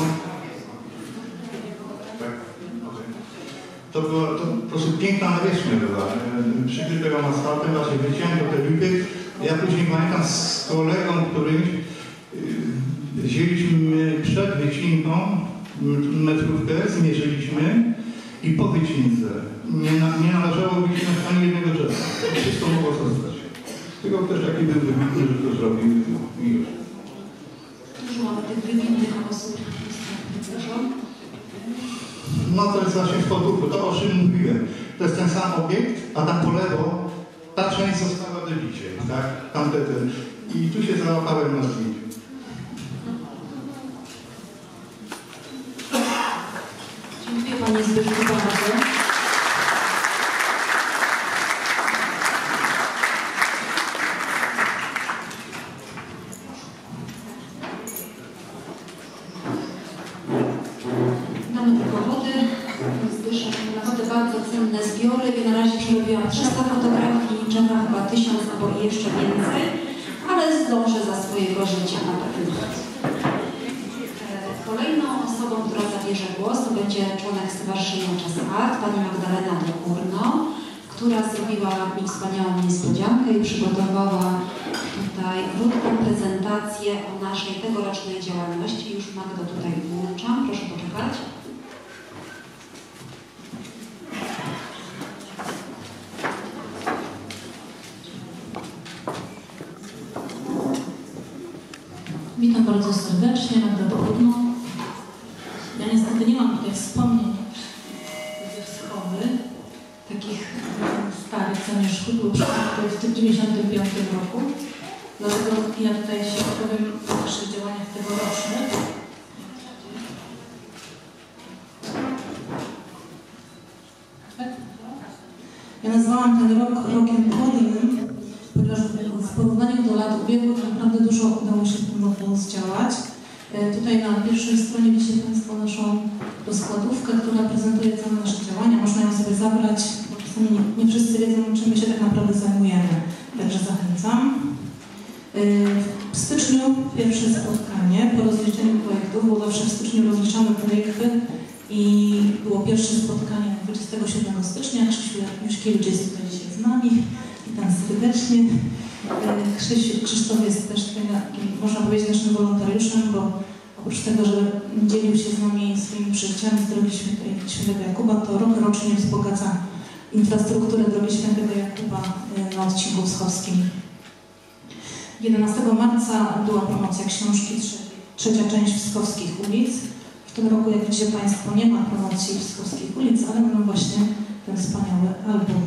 Tak, okay. To była to po prostu piękna nawierzchnia była. Przykryte ją asfaltem, właśnie wycięto te lipy. Ja później pamiętam z kolegą którymś yy, wzięliśmy przed wycinką metrówkę, zmierzyliśmy i po wycince nie, na, nie należało wycinać ani jednego drzewa. Wszystko mogło zostać. Tylko też taki był wybitny, że to zrobił i już. Dużo mamy tych wybitnych osób. No to jest właśnie w Podłuku, to o czym mówiłem. To jest ten sam obiekt, a tam po lewo ta część została w debicie, tak? Tamte, ten. I tu się załapałem na zdjęciu. Dziękuję Panie Zbyszku bardzo. Mamy tylko wody, Zbyszek, naprawdę bardzo cenne zbiory i na razie przerobiłam trzysta fotografii, czeka chyba tysiąc albo jeszcze więcej, ale zdążę za swojego życia na pewno. Kolejną osobą, która zabierze głos, to będzie członek Stowarzyszenia Czas Art, pani Magdalena Dokórno, która zrobiła mi wspaniałą niespodziankę i przygotowała tutaj krótką prezentację o naszej tegorocznej działalności. Już Magdo tutaj włączam, proszę poczekać. Witam bardzo serdecznie, Magda Dokórno. Ja niestety nie mam tutaj wspomnień ze Wschowy, takich starych, zamierzchłych, były przyjęte w tym dziewięćdziesiątym piątym roku. Dlatego ja tutaj się opowiem o naszych działaniach tegorocznych. Ja nazwałam ten rok rokiem płodnym, ponieważ w porównaniu do lat ubiegłych naprawdę dużo udało się w tym roku zdziałać. Tutaj na pierwszej stronie widzicie Państwo naszą rozkładówkę, która prezentuje całe nasze działania. Można ją sobie zabrać, bo czasami nie, nie wszyscy wiedzą, czym my się tak naprawdę zajmujemy. Także zachęcam. W styczniu pierwsze spotkanie po rozliczeniu projektów, bo zawsze w styczniu rozliczamy projekty i było pierwsze spotkanie dwudziestego siódmego stycznia. Krzysiu Juszkiewicz jest tutaj dzisiaj z nami. Witam serdecznie. Krzysiu, Krzysztof jest też tutaj, można powiedzieć, naszym wolontariuszem, bo oprócz tego, że dzielił się z nami swoimi przeżyciami z drogi Świętego Jakuba, to rok rocznie wzbogaca infrastrukturę drogi Świętego Jakuba na odcinku wschowskim. jedenastego marca była promocja książki Trzecia część Wschowskich ulic. W tym roku, jak widzicie Państwo, nie ma promocji Wschowskich ulic, ale mamy właśnie ten wspaniały album.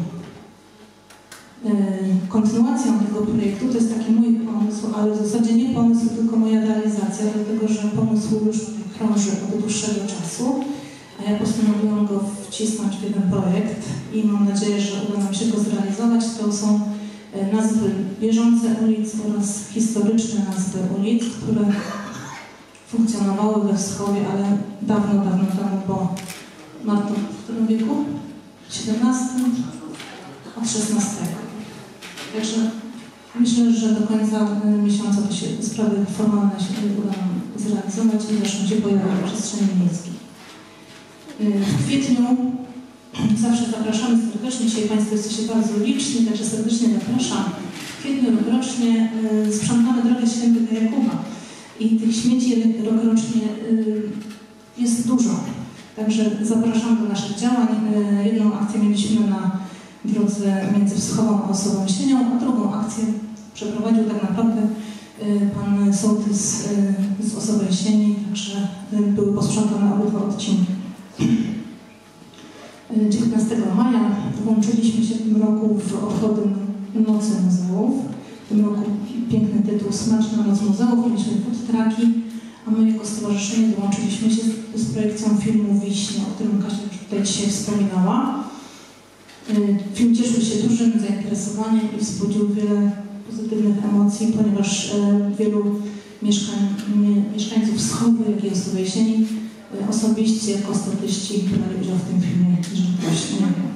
Kontynuacją tego projektu to jest taki mój pomysł, ale w zasadzie nie pomysł, tylko moja realizacja, dlatego że pomysł już krąży od dłuższego czasu, a ja postanowiłam go wcisnąć w jeden projekt i mam nadzieję, że uda nam się go zrealizować. To są nazwy bieżące ulic oraz historyczne nazwy ulic, które funkcjonowały we Wschowie, ale dawno, dawno temu, bo Marto, w którym wieku? siedemnastym? Od szesnastego. Także myślę, że do końca miesiąca to się sprawy formalne się uda nam zrealizować i zaczną się pojawiać w przestrzeni miejskiej. W kwietniu zawsze zapraszamy serdecznie, dzisiaj Państwo jesteście bardzo liczni, także serdecznie zapraszam. W kwietniu rokrocznie sprzątamy drogę Świętego Jakuba i tych śmieci rokrocznie jest dużo. Także zapraszam do naszych działań. Jedną akcję mieliśmy na drodze między Wschową a Osobą Sienią, a drugą akcję przeprowadził tak naprawdę pan sołtys z Osowej Sieni, także były posprzątane obydwa odcinki. dziewiętnastego maja włączyliśmy się w tym roku w obchody Nocy Muzeów. W tym roku piękny tytuł Smaczna Noc Muzeów, mieliśmy food trucki, a my jako stowarzyszenie dołączyliśmy się z, z projekcją filmu Wiśnie, o którym Kasia już tutaj dzisiaj wspominała. Film cieszył się dużym zainteresowaniem i wzbudził wiele pozytywnych emocji, ponieważ wielu mieszkań, mieszkańców Wschowy, jak i Osowej Sieni osobiście jako statyści brali udział w tym filmie, że ktoś nie wie.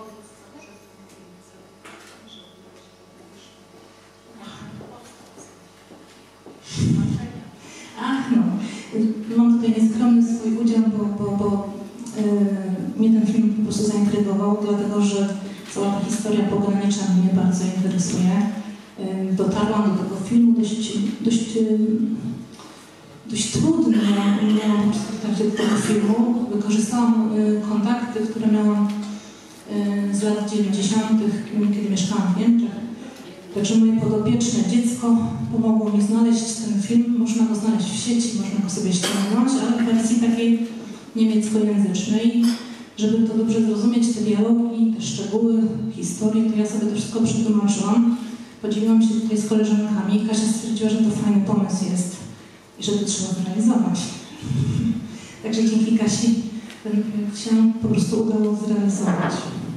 Ach no, mam tutaj nieskromny swój udział, bo, bo, bo yy, mnie ten film po prostu zaintrygował, dlatego że cała ta historia pogranicza mnie bardzo interesuje. Yy, dotarłam do tego filmu dość, dość, yy, dość trudnie, miałam w trakcie tego filmu. Wykorzystałam yy, kontakty, które miałam yy, z lat dziewięćdziesiątych, kiedy mieszkałam w Niemczech. Także moje podopieczne dziecko pomogło mi znaleźć ten film. Można go znaleźć w sieci, można go sobie ściągnąć, ale w wersji takiej niemieckojęzycznej. Żeby to dobrze zrozumieć, te dialogi, te szczegóły historii, to ja sobie to wszystko przetłumaczyłam. Podzieliłam się tutaj z koleżankami. Kasia stwierdziła, że to fajny pomysł jest i że to trzeba zrealizować. Także dzięki Kasi ten projekt się po prostu udało zrealizować.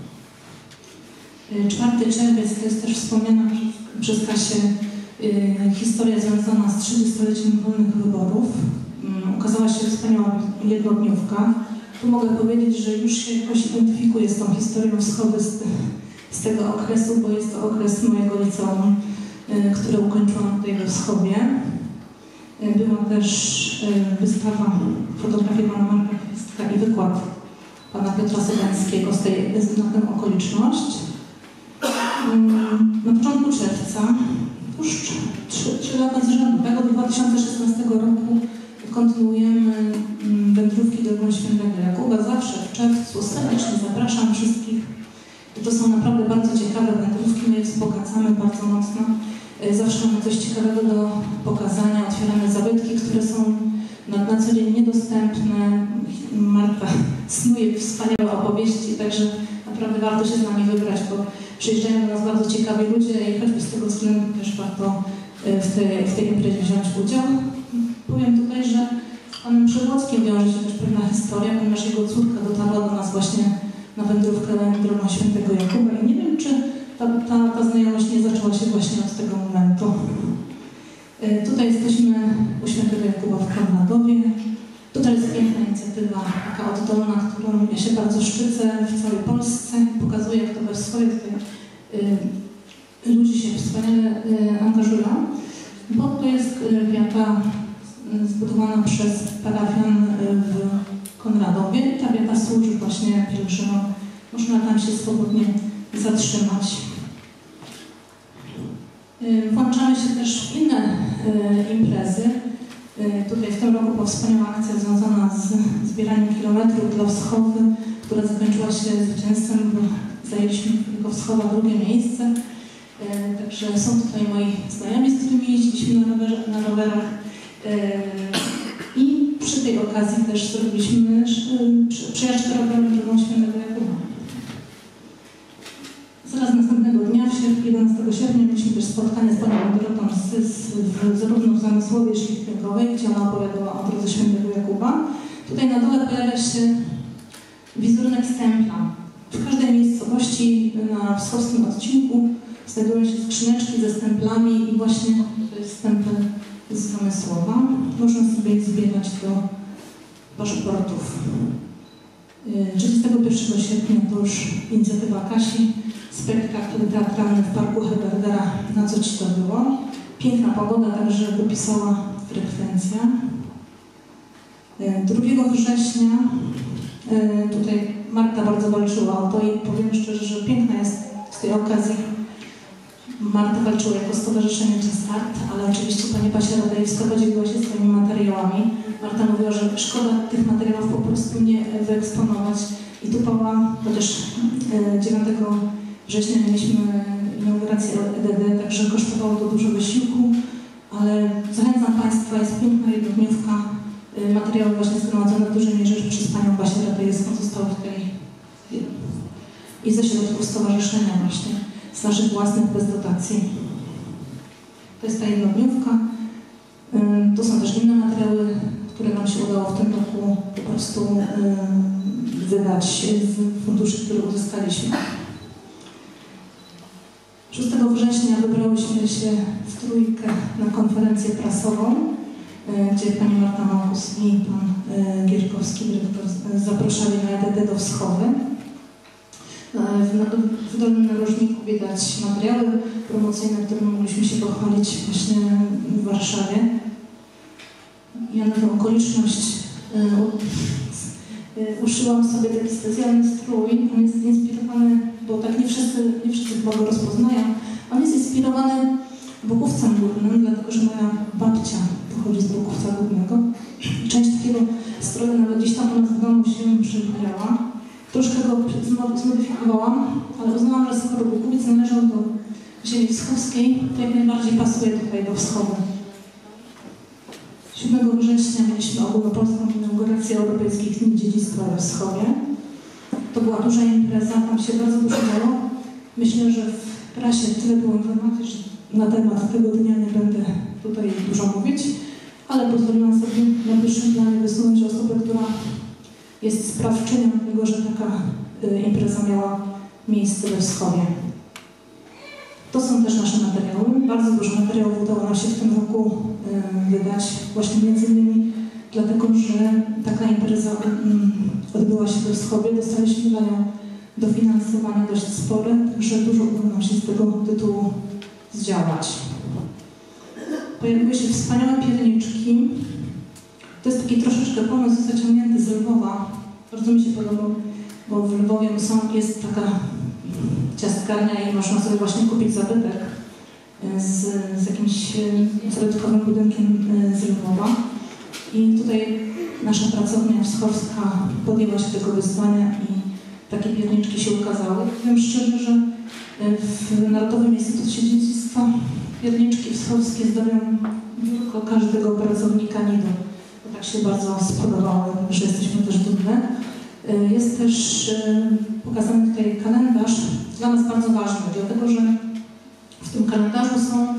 czwarty czerwiec to jest też wspomniana przez, przez Kasię y, historia związana z trzydziestoleciem wolnych wyborów. Y, ukazała się wspaniała jednodniówka. Tu mogę powiedzieć, że już się jakoś identyfikuję z tą historią Wschody z, z tego okresu, bo jest to okres mojego liceum, y, które ukończyłam tutaj we Wschodzie. Y, była też y, wystawa fotografii pana Marka Kwiatka i wykład pana Piotra Sowiańskiego z tej, na tę okoliczność. Na początku czerwca, już trzy lata z rzędu, tego dwa tysiące szesnastego roku kontynuujemy wędrówki drogą Świętego Jakuba. Zawsze w czerwcu serdecznie zapraszam wszystkich. To są naprawdę bardzo ciekawe wędrówki, my je wzbogacamy bardzo mocno. Zawsze mamy coś ciekawego do pokazania, otwierane zabytki, które są na, na co dzień niedostępne. Marta snuje wspaniałe opowieści, także naprawdę warto się z nami wybrać, bo przyjeżdżają do nas bardzo ciekawi ludzie i choćby z tego względu też warto w tej, w tej imprezie wziąć udział. Powiem tutaj, że z panem Przewłockim wiąże się też pewna historia, ponieważ jego córka dotarła do nas właśnie na wędrówkę drogą Świętego Jakuba i nie wiem, czy ta, ta, ta znajomość nie zaczęła się właśnie od tego momentu. Tutaj jesteśmy u Świętego Jakuba w Karnadowie. Tutaj jest piękna inicjatywa, taka oddolna, którą ja się bardzo szczycę w całej Polsce. Pokazuję, jak to we Wschodzie tutaj y, ludzie się wspaniale y, angażują, bo to jest y, wiata y, zbudowana przez parafian y, w Konradowie. Ta wiata służy właśnie pielgrzymom. Można tam się swobodnie zatrzymać. Y, włączamy się też w inne y, imprezy. Tutaj w tym roku była wspaniała akcja związana z zbieraniem kilometrów dla Wschody, która zakończyła się zwycięstwem, bo zajęliśmy jako Wschoda drugie miejsce. Także są tutaj moi znajomi, z którymi jeździliśmy na, rower, na rowerach. I przy tej okazji też zrobiliśmy przejażdżkę rowerem drogą Świętego Jakuba. Zaraz następnego dnia, w jedenastego sierpnia, mieliśmy też spotkanie z panią Dorotą Sys w, zarówno w Zamysłowie Szlifpinkowej, gdzie ona opowiadała o drodze Świętego Jakuba. Tutaj na dole pojawia się wizerunek stempla. W każdej miejscowości na wschodnim odcinku znajdują się skrzyneczki ze stemplami i właśnie to jest stempel z Zamysłowa. Można sobie zbierać do paszportów. trzydziestego pierwszego sierpnia to już inicjatywa Kasi, spektakl teatralny w Parku Herberdera, na co ci to było. Piękna pogoda, także wypisała frekwencja. drugiego września tutaj Marta bardzo walczyła o to i powiem szczerze, że piękna jest z tej okazji. Marta walczyła jako stowarzyszenie Just Art, ale oczywiście pani Basia Radejewska podzieliła się swoimi materiałami. Marta mówiła, że szkoda tych materiałów po prostu nie wyeksponować i tupała, bo też dziewiątego września mieliśmy inaugurację E D D, także kosztowało to dużo wysiłku, ale zachęcam Państwa, jest piękna jednodniówka, materiały właśnie zgromadzone w dużej mierze przez panią Basię Radejewską zostały tutaj i ze środków stowarzyszenia właśnie, z naszych własnych bez dotacji. To jest ta jednodniówka. To są też inne materiały, które nam się udało w tym roku po prostu wydać z funduszy, które uzyskaliśmy. szóstego września wybrałyśmy się w trójkę na konferencję prasową, gdzie pani Marta Małkus i pan Gierkowski, dyrektor, zapraszali na E D D do Wschody. W dolnym narożniku widać materiały promocyjne, którymi mogliśmy się pochwalić właśnie w Warszawie. Ja na tę okoliczność uszyłam sobie taki specjalny strój. On jest inspirowany, bo tak nie wszyscy, nie wszyscy chyba go rozpoznają. On jest inspirowany Bukówcem Górnym, dlatego że moja babcia pochodzi z Bukówca Górnego. Część takiego stroju nawet gdzieś tam u nas w domu się przybierała. Troszkę go zmodyfikowałam, ale uznałam, że skoro Bukowiec należał do ziemi wschowskiej, to jak najbardziej pasuje tutaj do Wschodu. siódmego września mieliśmy ogólnopolską inaugurację Europejskich Dni Dziedzictwa we Wschowie. To była duża impreza, tam się bardzo dużo działo. Myślę, że w prasie tyle było informacji, że na temat tego dnia nie będę tutaj dużo mówić, ale pozwoliłam sobie na pierwszym planie wysunąć osobę, która jest sprawczynią tego, że taka y, impreza miała miejsce we Wschowie. To są też nasze materiały. Bardzo dużo materiałów udało nam się w tym roku y, wydać, właśnie między innymi dlatego, że taka impreza y, odbyła się we Wschowie. Dostaliśmy na nią dofinansowanie dość spore, także dużo udało nam się z tego tytułu zdziałać. Pojawiły się wspaniałe pierniczki. To jest taki troszeczkę pomysł zaciągnięty z Lwowa. Bardzo mi się podobał, bo w Lwowie są, jest taka ciastkarnia i można sobie właśnie kupić zabytek z, z jakimś zabytkowym budynkiem z Lwowa. I tutaj nasza pracownia wschowska podjęła się tego wyzwania i takie pierniczki się ukazały. Powiem szczerze, że w Narodowym Instytucie Dziedzictwa pierniczki wschowskie zdobią biurko każdego pracownika nidu. To tak się bardzo spodobało, że jesteśmy też dumne. Jest też pokazany tutaj kalendarz, dla nas bardzo ważny, dlatego że w tym kalendarzu są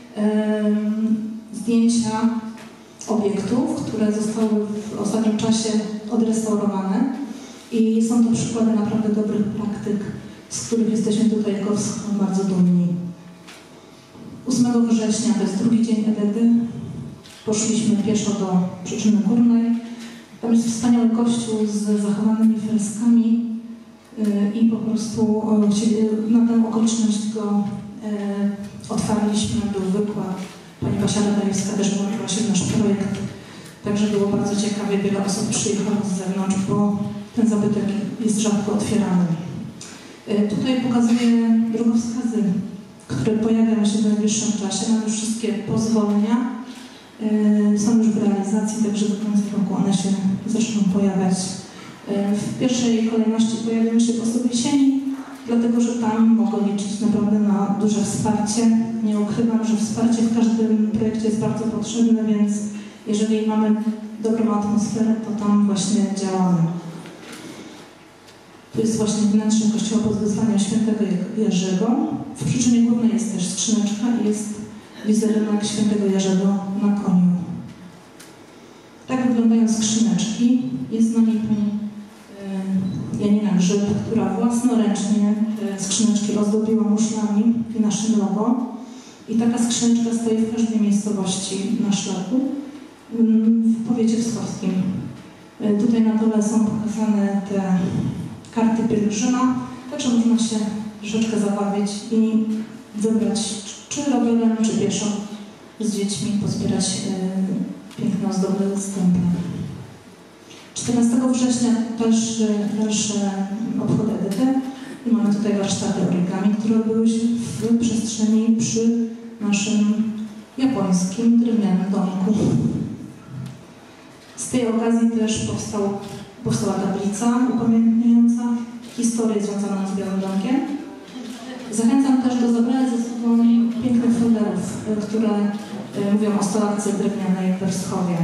zdjęcia obiektów, które zostały w ostatnim czasie odrestaurowane i są to przykłady naprawdę dobrych praktyk, z których jesteśmy tutaj jako Wschód bardzo dumni. ósmego września, to jest drugi dzień Ededy, poszliśmy pieszo do Przyczyny Górnej. Tam jest wspaniały kościół z zachowanymi freskami yy, i po prostu yy, na tę okoliczność go yy, otwarliśmy, był wykład. Pani Basia Radajewska też włączyła się w nasz projekt, także było bardzo ciekawie, wiele osób przyjechało z zewnątrz, bo ten zabytek jest rzadko otwierany. Yy, tutaj pokazuję drogowskazy, które pojawiają się w najbliższym czasie. Mamy już wszystkie pozwolenia. Yy, są już w realizacji, także do końca roku one się zaczną pojawiać. Yy, w pierwszej kolejności pojawią się w Osowiesieni, dlatego że tam mogą liczyć naprawdę na duże wsparcie. Nie ukrywam, że wsparcie w każdym projekcie jest bardzo potrzebne, więc jeżeli mamy dobrą atmosferę, to tam właśnie działamy. Tu jest właśnie wnętrze kościoła pod wezwaniem świętego Jerzego. W Przyczynie Górnej jest też skrzyneczka i jest wizerunek świętego Jerzego na koniu. Tak wyglądają skrzyneczki. Jest z nami pani y, Janina Grzyb, która własnoręcznie te skrzyneczki ozdobiła muszlami i naszym logo. I taka skrzyneczka stoi w każdej miejscowości na szlaku y, w powiecie wschowskim. Y, tutaj na dole są pokazane te karty pielgrzyma, także można się troszeczkę zabawić i wybrać czy rowerem, czy pieszo z dziećmi, pozbierać y, piękne ozdobne stępy. czternastego września dalsze, dalsze obchody Ededy i mamy tutaj warsztaty origami, które odbyły się w przestrzeni przy naszym japońskim drewnianym domku. Z tej okazji też powstał, powstała tablica upamiętniająca historię związaną z Białym Domkiem. Zachęcam też do zabrania ze sobą pięknych folderów, które mówią o stolarce drewnianej we Wschowie.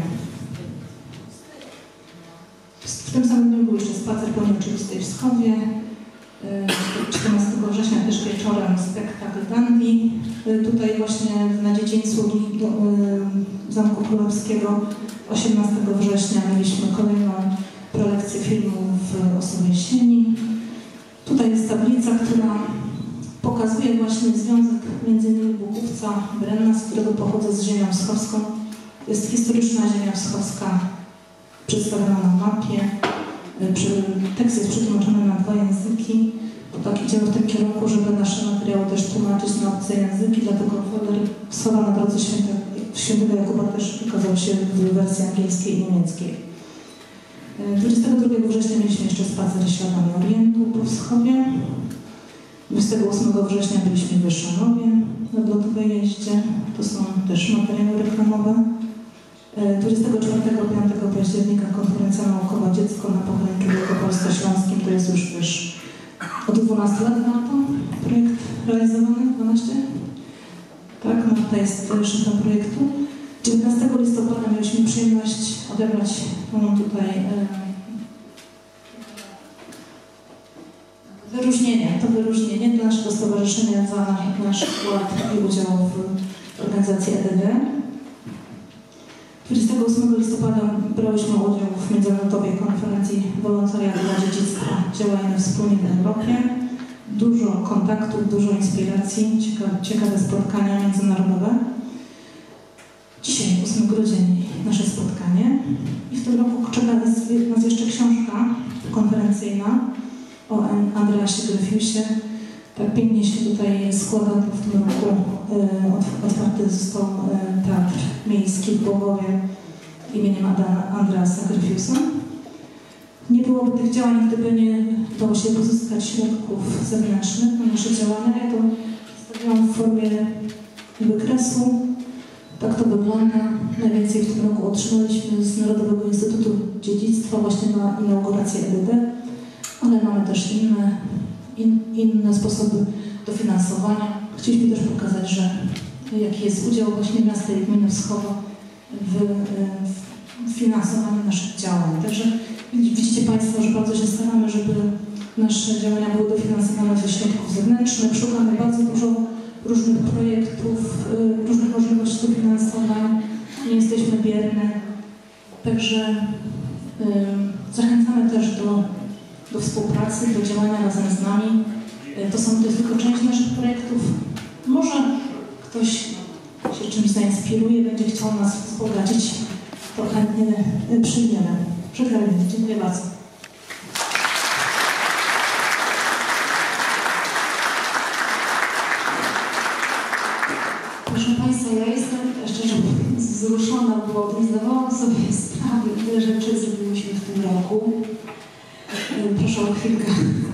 W tym samym dniu był jeszcze spacer po nieoczywistej Wschowie. czternastego września też wieczorem spektakl dandy. Tutaj właśnie na dziedzińcu Zamku Królewskiego osiemnastego września mieliśmy kolejną prelekcję filmu w Osowiesieni. Tutaj jest tablica, która pokazuje właśnie związek między innymi Buchówca, Brenna, z którego pochodzę, z ziemią wschowską. To jest historyczna ziemia wschowska przedstawiona na mapie. Tekst jest przetłumaczony na dwa języki. Bo tak idziemy w tym kierunku, żeby nasze materiały też tłumaczyć na obce języki, dlatego folder Wschowa na drodze świętego, świętego Jakuba też ukazał się w wersji angielskiej i niemieckiej. dwudziestego drugiego września mieliśmy jeszcze spacer śladami Orientu po Wschowie. dwudziestego ósmego września byliśmy w Wyszanowie na odlotowej jeździe. To są też materiały reklamowe. dwudziestego czwartego do piątego października konferencja naukowa Dziecko na pograniczu wielkopolsko-śląskim. To jest już też od dwunastu lat na to projekt realizowany. dwanaście? Tak, Marta jest szefem projektu. dziewiętnastego listopada mieliśmy przyjemność odebrać Panu tutaj e, wyróżnienie, to wyróżnienie dla naszego stowarzyszenia za nasz wkład i udział w organizacji E D D. dwudziestego ósmego listopada brałyśmy udział w międzynarodowej konferencji wolontariatu dla dziedzictwa. Działajmy wspólnie w Europie. Dużo kontaktów, dużo inspiracji, ciekawe, ciekawe spotkania międzynarodowe. Dzisiaj, ósmego grudnia, nasze spotkanie. I w tym roku czeka nas, nas jeszcze książka konferencyjna o Andreasie Gryfiusie. Tak pięknie się tutaj składa, to w tym roku e, otwarty został e, Teatr Miejski w Głogowie imieniem Adama Andreasa Gryfiusa. Nie byłoby tych działań, gdyby nie udało się pozyskać środków zewnętrznych na nasze działania. Ja to przedstawiłam w formie wykresu. Tak to wygląda. Najwięcej w tym roku otrzymaliśmy z Narodowego Instytutu Dziedzictwa właśnie na inaugurację E D D, ale mamy też inne, in, inne sposoby dofinansowania. Chcieliśmy też pokazać, że jaki jest udział właśnie miasta i gminy Wschowa w, w finansowaniu naszych działań. Także widzicie Państwo, że bardzo się staramy, żeby nasze działania były dofinansowane ze środków zewnętrznych. Szukamy bardzo dużo różnych projektów, różnych możliwości dofinansowania. Nie jesteśmy bierne. Także y, zachęcamy też do, do współpracy, do działania razem z nami. Y, to, są, to jest tylko część naszych projektów. Może ktoś się czymś zainspiruje, będzie chciał nas wzbogacić, to chętnie y, przyjmiemy. Przekażę. Dziękuję bardzo. Proszę Państwa, ja jestem szczerze mówiąc wzruszona, bo nie zdawałam sobie sprawy, ile rzeczy zrobiłyśmy w tym roku. Proszę o chwilkę.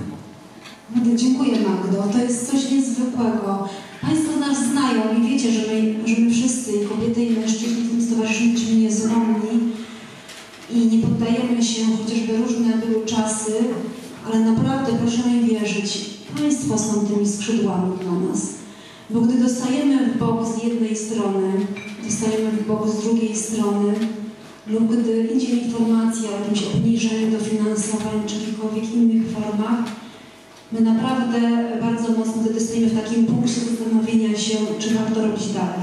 Dziękuję Magdo, to jest coś niezwykłego. Państwo nas znają i wiecie, że my, że my wszyscy, i kobiety i mężczyźni w tym stowarzyszeniu jesteśmy niezłomni i nie poddajemy się, chociażby różne były czasy, ale naprawdę proszę mi wierzyć, Państwo są tymi skrzydłami dla nas. Bo gdy dostajemy w bok z jednej strony, dostajemy w bok z drugiej strony, lub gdy idzie informacja o jakimś obniżeniu dofinansowań czy jakichkolwiek innych formach, my naprawdę bardzo mocno wtedy stoimy w takim punkcie zastanowienia się, czy warto robić dalej.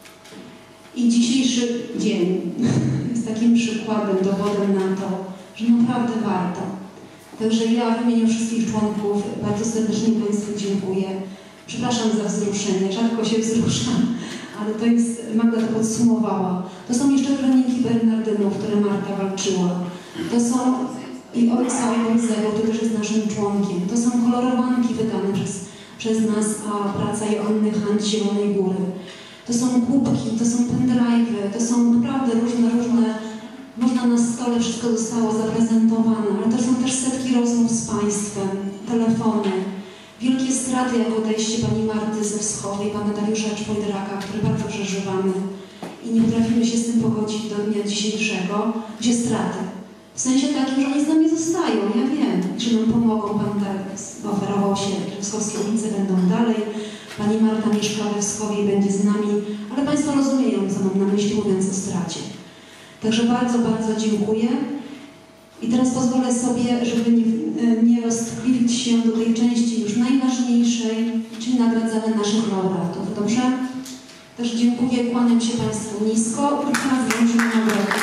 I dzisiejszy dzień jest takim przykładem, dowodem na to, że naprawdę warto. Także ja w imieniu wszystkich członków bardzo serdecznie Państwu dziękuję. Przepraszam za wzruszenie, rzadko się wzruszam, ale to jest, Magda to podsumowała. To są jeszcze chroniki Bernardynów, które Marta walczyła. To są i ojca Ojcego, który też jest naszym członkiem. To są kolorowanki wydane przez, przez nas, a praca Joanny Hand z Zielonej Góry. To są kubki, to są pendrive'y, to są naprawdę różne, różne, można na stole wszystko zostało zaprezentowane, ale to są też setki rozmów z Państwem, telefony. Wielkie straty, jak odejście pani Marty ze Wschowej i pana Dariusza Czwojdraka, które bardzo przeżywamy i nie potrafimy się z tym pogodzić do dnia dzisiejszego, gdzie straty. W sensie takim, że oni z nami zostają, ja wiem, że nam pomogą. Pan Darek oferował się, że wschowskie ulice będą dalej, pani Marta mieszka we Wschowie i będzie z nami, ale Państwo rozumieją, co mam na myśli, mówiąc o stracie. Także bardzo, bardzo dziękuję. I teraz pozwolę sobie, żeby nie, nie roztkliwić się do tej części już najważniejszej, czyli nagradzamy naszych laureatów. Dobrze? Też dziękuję, kłaniam się Państwu nisko i teraz wręczymy nagrodę.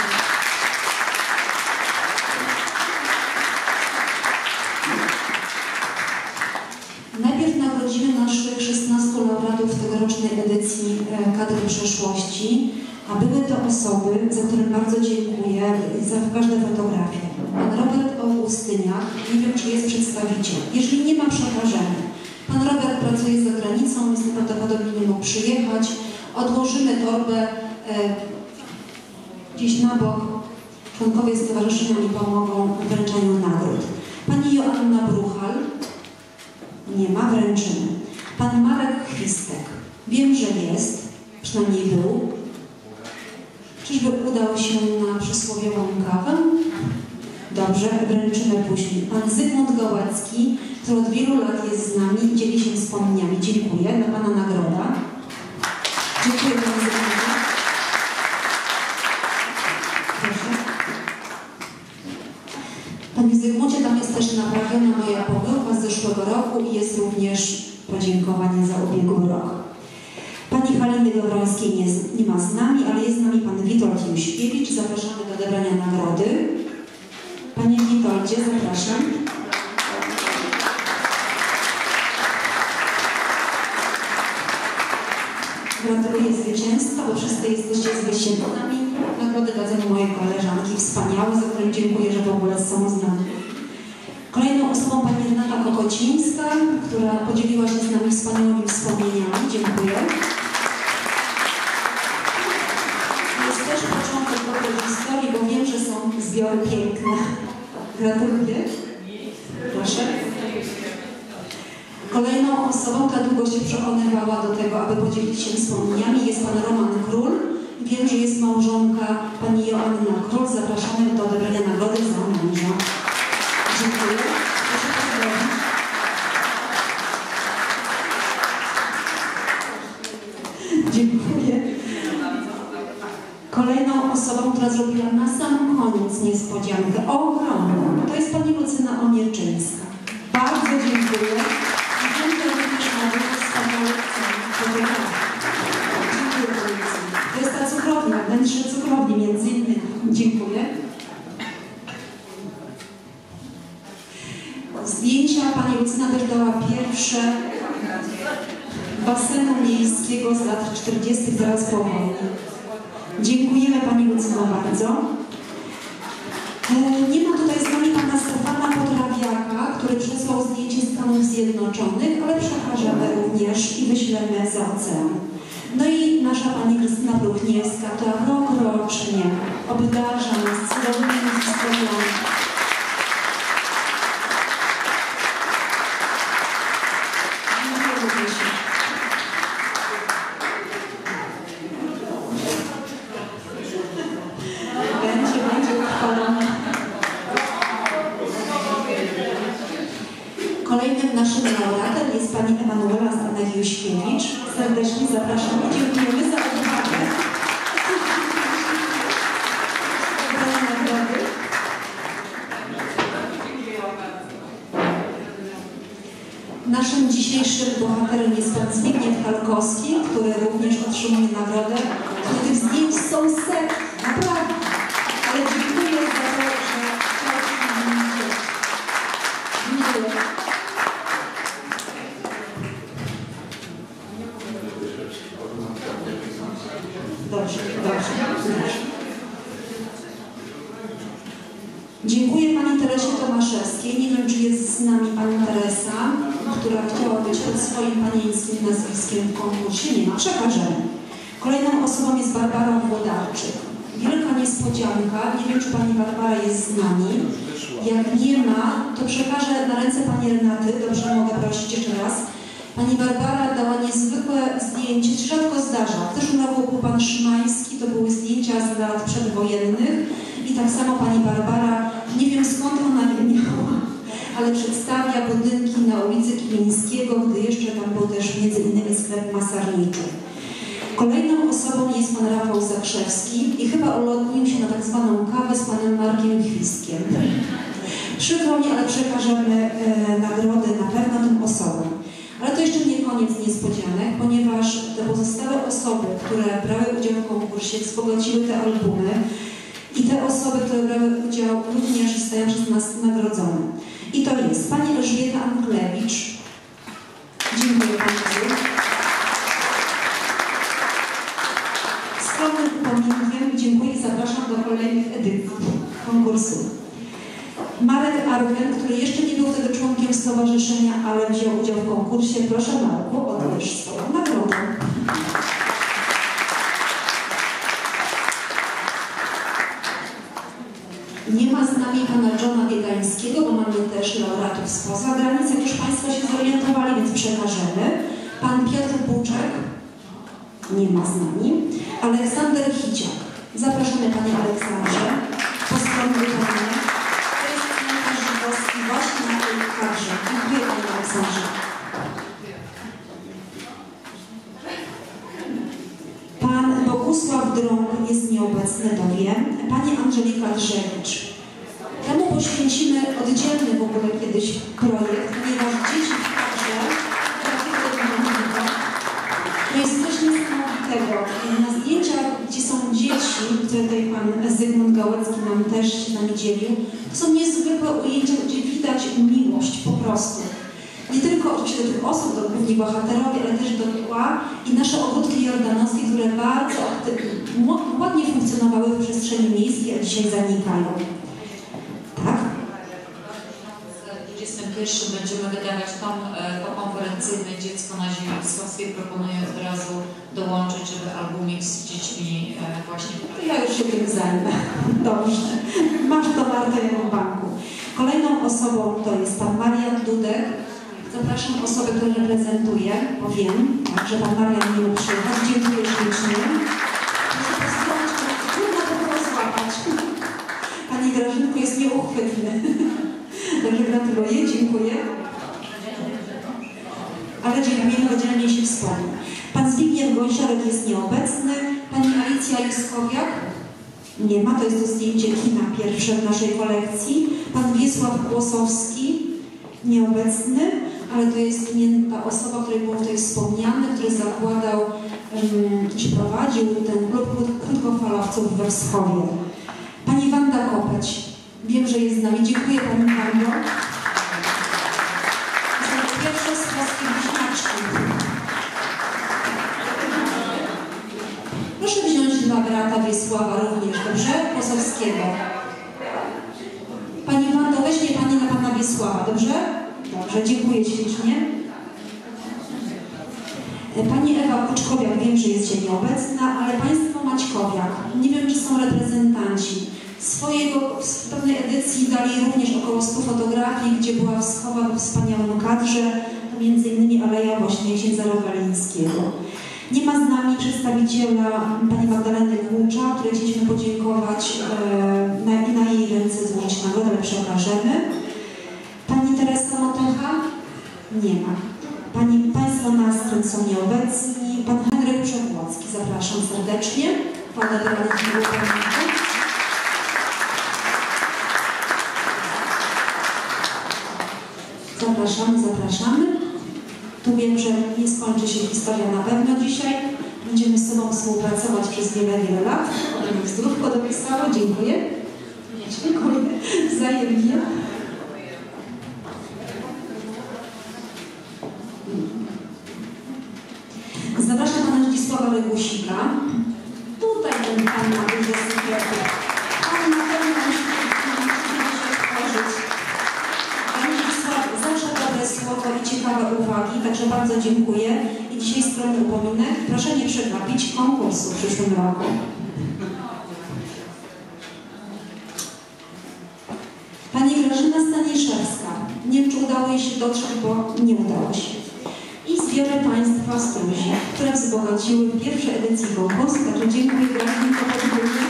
Najpierw nagrodzimy naszych szesnastu laureatów tegorocznej edycji Kadry Przeszłości, a były to osoby, za którym bardzo dziękuję za każde fotografie. Pan Robert Augustyniak, nie wiem, czy jest przedstawiciel. Jeżeli nie ma, przekażemy. Pan Robert pracuje za granicą, więc prawdopodobnie nie mógł przyjechać. Odłożymy torbę e, gdzieś na bok. Członkowie stowarzyszenia mi pomogą w wręczaniu nagród. Pani Joanna Bruchal. Nie ma, wręczymy. Pan Marek Chwistek. Wiem, że jest, przynajmniej był. Czyżby udał się na przysłowiową kawę? Dobrze, wręczymy później. Pan Zygmunt Gołacki, który od wielu lat jest z nami i dzieli się wspomnieniami. Dziękuję. Dla Pana nagroda. Dziękuję Panu Zygmuncie. Panie Zygmuncie, tam jest też naprawiona moja pomyłka z zeszłego roku i jest również podziękowanie za ubiegły rok. Pani Haliny Gawrońskiej nie, nie ma z nami, ale jest z nami pan Witold Juśkiewicz. Zapraszamy do odebrania nagrody. Panie Witoldzie, zapraszam. Gratuluję zwycięstwa, bo wszyscy jesteście zwycięzcami. Nagrody dadzą moje koleżanki wspaniałe, za które dziękuję, że w ogóle są z nami. Kolejną osobą pani Renata Kokocińska, która podzieliła się z nami wspaniałymi wspomnieniami. Dziękuję. Jest też początek dobrej historii, bo wiem, że są zbiory piękne. Gratuluję. Proszę. Kolejną osobą, która długo się przekonywała do tego, aby podzielić się wspomnieniami, jest pan Roman Król. Wiem, że jest małżonka pani Joanna Król. Zapraszamy do odebrania nagrody za męża. Dziękuję. Proszę pozdrowić. Dziękuję. Kolejną osobą, która zrobiła na sam koniec niespodziankę ogromną, to jest pani Lucyna Omierczyńska. Bardzo dziękuję. Dziękuję również na wspaniałe fotografie. Dziękuję pani Lucyna. To jest ta cukrownia, wnętrze cukrowni między innymi. Dziękuję. Zdjęcia pani Lucyna też dała pierwsze basenu miejskiego z lat czterdziestych zaraz po wojnie. Dziękujemy pani Lucyno bardzo. Nie ma tutaj z nami pana Stefana Potrawiaka, który przesłał zdjęcie z Stanów Zjednoczonych, ale przekażemy również i wyślemy za ocean. No i nasza pani Krystyna Bruchniewska, która rokrocznie obdarza nas cudownymi historiami. Kolejnym naszym laureatem jest pani Emanuela Stanek-Juśkiewicz. Serdecznie zapraszamy. Dziękujemy za odwagę. Naszym dzisiejszym bohaterem jest pan Zbigniew Kalkowski, który również otrzymuje nagrodę. Tych zdjęć są setki, naprawdę. Ale dziękuję za to, że chciał się na mnie dzielić. Dziękuję. Dobrze, dobrze, dobrze. Dziękuję pani Teresie Tomaszewskiej. Nie wiem, czy jest z nami pani Teresa, która chciała być pod swoim panieńskim nazwiskiem w konkursie. Nie ma. Przekażemy. Kolejną osobą jest Barbara Włodarczyk. Wielka niespodzianka. Nie wiem, czy pani Barbara jest z nami. Jak nie ma, to przekażę na ręce pani Renaty. Dobrze, mogę prosić jeszcze raz. Pani Barbara dała niezwykłe zdjęcie, się rzadko zdarza. W zeszłym roku był pan Szymański, to były zdjęcia z lat przedwojennych i tak samo pani Barbara, nie wiem skąd ona je miała, ale przedstawia budynki na ulicy Kilińskiego, gdy jeszcze tam był też między innymi sklep masarniczy. Kolejną osobą jest pan Rafał Zakrzewski i chyba ulotnił się na tak zwaną kawę z panem Markiem Chwistkiem. Przykro mi, ale przekażemy e, nagrody na pewno tym osobom. Ale to jeszcze nie koniec niespodzianek, ponieważ te pozostałe osoby, które brały udział w konkursie, wzbogaciły te albumy i te osoby, które brały udział, również zostają przez nas nagrodzone. I to jest pani Elżbieta Anklewicz. Dziękuję bardzo. Skromnym upominkiem dziękuję i zapraszam do kolejnych edycji konkursu. Marek Argen, który jeszcze nie był wtedy członkiem stowarzyszenia, ale wziął udział w konkursie. Proszę Marku, odbierz swoją nagrodę. Nie ma z nami pana Johna Biegańskiego, bo mamy też laureatów spoza granic, jak już państwo się zorientowali, więc przekażemy. Pan Piotr Buczek, nie ma z nami. Aleksander Hiciak. Zapraszamy panie Aleksandrze. Po stronie wykonania. Właśnie na tej karze. Dziękuję panie Aleksandrze. Pan Bogusław Drąg jest nieobecny, to wiem. Pani Angelika Drzewicz. Temu poświęcimy oddzielny w ogóle kiedyś projekt, ponieważ dzieci w kadrze, to jest coś niesamowitego. Na zdjęciach, gdzie są dzieci, które tutaj pan Zygmunt Gałecki nam też się nami dzielił, to są niezwykłe ujęcia, gdzie widać miłość po prostu. Nie tylko oczywiście do tych osób, do główni bohaterowie, ale też do tła i nasze ogródki jordanowskie, które bardzo ładnie funkcjonowały w przestrzeni miejskiej, a dzisiaj zanikają. Tak? W dwudziestym pierwszym będziemy wydawać tom konferencyjny Dziecko na ziemictwie. Proponuję od razu dołączyć, żeby albumik z dziećmi właśnie... To ja już się tym zajmę. Dobrze. Masz to warte jak w banku. Kolejną osobą to jest pan Marian Dudek. Zapraszam osobę, która reprezentuje, bo wiem, tak, że pan Marian nie mógł przyjechać. Dziękuję ślicznie. Proszę posłuchać, trudno to było złapać. Pani Grażynko jest nieuchwytny. Także gratuluję, dziękuję. Ale dziękujemy, oddzielnie się wspomni. Pan Zbigniew Gąsiarek jest nieobecny. Pani Alicja Juskowiak? Nie ma, to jest to zdjęcie kina pierwsze w naszej kolekcji. Pan Wiesław Kłosowski? Nieobecny, ale to jest nie ta osoba, której było tutaj wspomniane, który zakładał, um, czy prowadził ten klub krótkofalowców we Wschowie. Pani Wanda Kopeć, wiem, że jest z nami. Dziękuję Pani Wando. Za pierwsze z polskiej bliźniaczki. Proszę wziąć dla brata Wiesława również, dobrze? Kłosowskiego. Pani Wando, weźmie Pani na Pana Wiesława, dobrze? Dobrze, dziękuję ślicznie. Pani Ewa Kuczkowiak, wiem, że jest dzisiaj nieobecna, ale Państwo Maćkowiak, nie wiem, czy są reprezentanci. Swojego, z pewnej edycji dali również około stu fotografii, gdzie była Wschowa we wspaniałym kadrze, to między innymi Aleja właśnie księdza Rogalińskiego. Nie ma z nami przedstawiciela pani Magdaleny Głucza, której chcieliśmy podziękować e, na, i na jej ręce złożyć nagrodę, ale przekażemy. Pani Teresa Motecha? Nie ma. Pani, Państwo Nastręt są nieobecni. Pan Henryk Przewłocki, zapraszam serdecznie. Pan Adelanek Zapraszamy, zapraszamy. Tu wiem, że nie skończy się historia na pewno dzisiaj. Będziemy z sobą współpracować przez wiele, wiele lat. Oby zdrówko dopisało. Dziękuję. Dziękuję. Wzajemnie. Zapraszam pana Zdzisława Legusika. Tutaj ten pan ma dużo sekretów. Pan na pewno musi się otworzyć. Pan Zdzisław zawsze dobre słowo i ciekawe uwagi, także bardzo dziękuję. I dzisiaj skromny upominek. Proszę nie przegapić konkursu w przyszłym roku. Pani Grażyna Staniszewska. Nie wiem, czy udało jej się dotrzeć, bo nie udało się. I zbiory Państwa Struzi, które wzbogaciły w pierwszej edycji konkursu. Także dziękuję Grażynko podwójnie.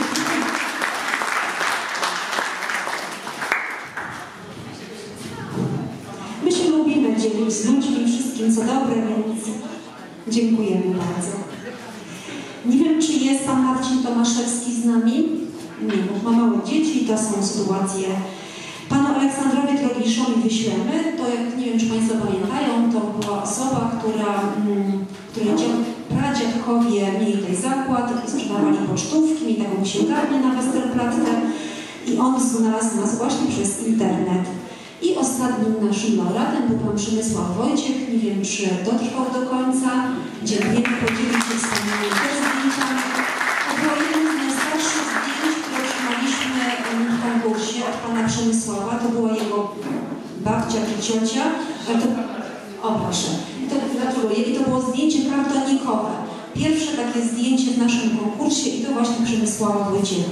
My się lubimy dzielić z ludźmi wszystkim co dobre, więc dziękujemy bardzo. Nie wiem, czy jest Pan Marcin Tomaszewski z nami? Nie, bo ma małe dzieci i to są sytuacje. Panu Aleksandrowi Drogiszowi wyślemy, to jak nie wiem, czy Państwo pamiętają, to była osoba, która, mm, której pradziadkowie mieli tutaj zakład, sprzedawali pocztówki, mieli taką księgarnię na Westerplatte i on znalazł nas właśnie przez internet. I ostatnim naszym laureatem był Pan Przemysław Wojciech, nie wiem, czy dotrwał do końca. Dziękuję, podzielił się wspaniałymi zdjęciami. To było jedno z najstarszych zdjęć, które otrzymaliśmy w konkursie od Pana Przemysława. To była jego babcia czy ciocia. To, o proszę, to gratuluję. I to było zdjęcie kartonikowe. Pierwsze takie zdjęcie w naszym konkursie i to właśnie Przemysława Wojciecha.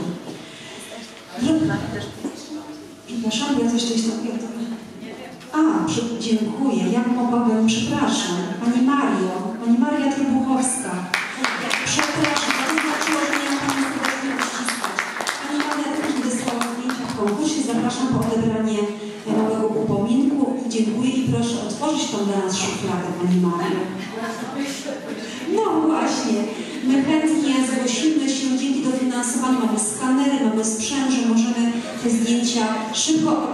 Przepraszam, bo ja coś tutaj stopnię. A, przy, dziękuję. Jak mogłabym, przepraszam. Pani Mario, Pani Maria Trybuchowska. Przepraszam, to znaczyło, że nie mam Pani serdecznie uściskać. Pani Maria też wysłała zdjęcia w konkursie. Zapraszam po odebranie małego upominku. Dziękuję i proszę otworzyć tą dla nas szufladę, Pani Mario. No właśnie. My chętnie zgłosimy się, dzięki dofinansowaniu mamy skanery, mamy sprzęt, że możemy te zdjęcia szybko.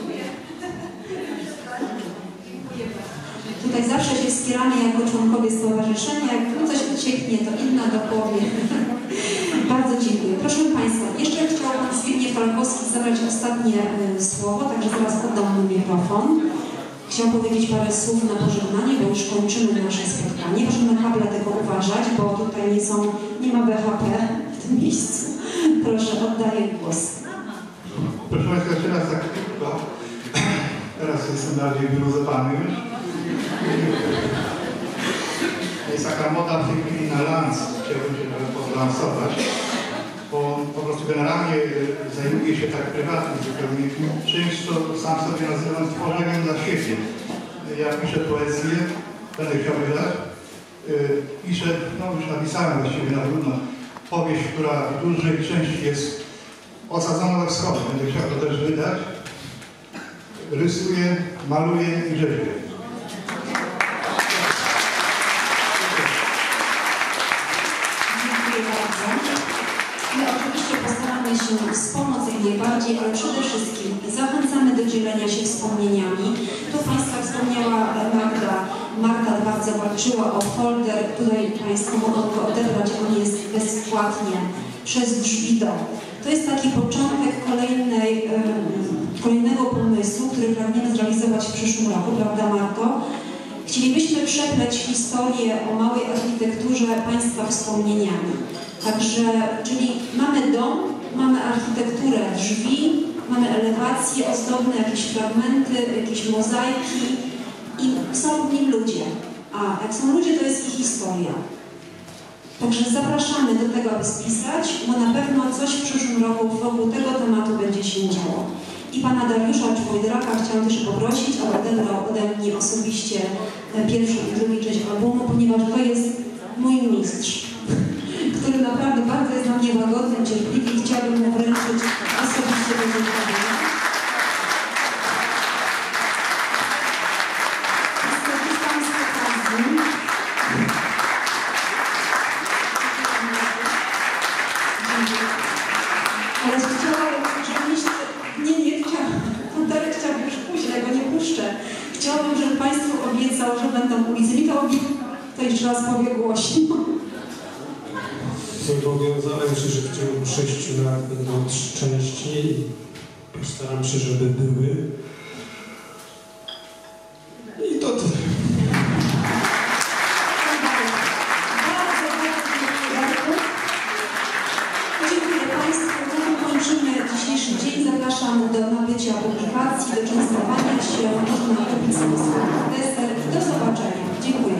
Tutaj zawsze się wspieramy jako członkowie stowarzyszenia. Jak tu coś ucieknie, to inna dopowie. Bardzo dziękuję. Proszę Państwa, jeszcze chciał Pan Zbigniew Falkowski zabrać ostatnie y, słowo, także zaraz oddam mu mikrofon. Chciałam powiedzieć parę słów na pożegnanie, bo już kończymy nasze spotkanie. Proszę na kable tego uważać, bo tutaj nie są, nie ma B H P w tym miejscu. Proszę, oddaję głos. Proszę Państwa, jeszcze raz tak krótko. Teraz jestem bardziej wyluzowany już. Jest taka moda w tej chwili na lans, chciałbym się podlansować, bo po prostu generalnie zajmuję się tak prywatnym zupełnie czymś, co sam sobie nazywam tworzeniem dla siebie. Ja piszę poezję, będę chciał wydać. Piszę, no już napisałem właściwie na trudno, powieść, która w dużej części jest osadzona we wschodzie. Będę chciał to też wydać. Rysuję, maluję i rzeźbię. My oczywiście postaramy się wspomóc jak najbardziej, ale przede wszystkim zachęcamy do dzielenia się wspomnieniami. Tu Państwa wspomniała Magda. Marta bardzo walczyła o folder. Tutaj Państwo mogą go odebrać, on jest bezpłatnie przez drzwi domu. To jest taki początek kolejnej, kolejnego pomysłu, który pragniemy zrealizować w przyszłym roku, prawda Marto? Chcielibyśmy przepleć historię o małej architekturze Państwa wspomnieniami. Także, czyli mamy dom, mamy architekturę drzwi, mamy elewacje ozdobne, jakieś fragmenty, jakieś mozaiki i są w nim ludzie. A jak są ludzie, to jest ich historia. Także zapraszamy do tego, aby spisać, bo na pewno coś w przyszłym roku wokół tego tematu będzie się działo. I Pana Dariusza Czwojdraka chciałam też poprosić, aby odebrał ode mnie osobiście pierwszą i drugą część albumu, ponieważ to jest mój mistrz, który naprawdę bardzo jest dla mnie łagodny, cierpliwy i chciałabym mu wręczyć osobiście do dziękowania. Skorzystam z okazji. Ale chciałabym, żeby mieć... Nie, nie chciałam. Pan Darek chciał już pójść, ale go nie puszczę. Chciałabym, żeby Państwu obiecał, że będą ulicy. Mi to obiecał, to jeszcze raz powie głośno. Zobowiązałem się, że w ciągu sześciu lat będą trzy części i postaram się, żeby były. I to tyle. Dziękuję Państwu. Na tym kończymy dzisiejszy dzień. Zapraszam do nabycia publikacji, do częstowania się. Można kupić sobie swój deser. Do zobaczenia. Dziękuję.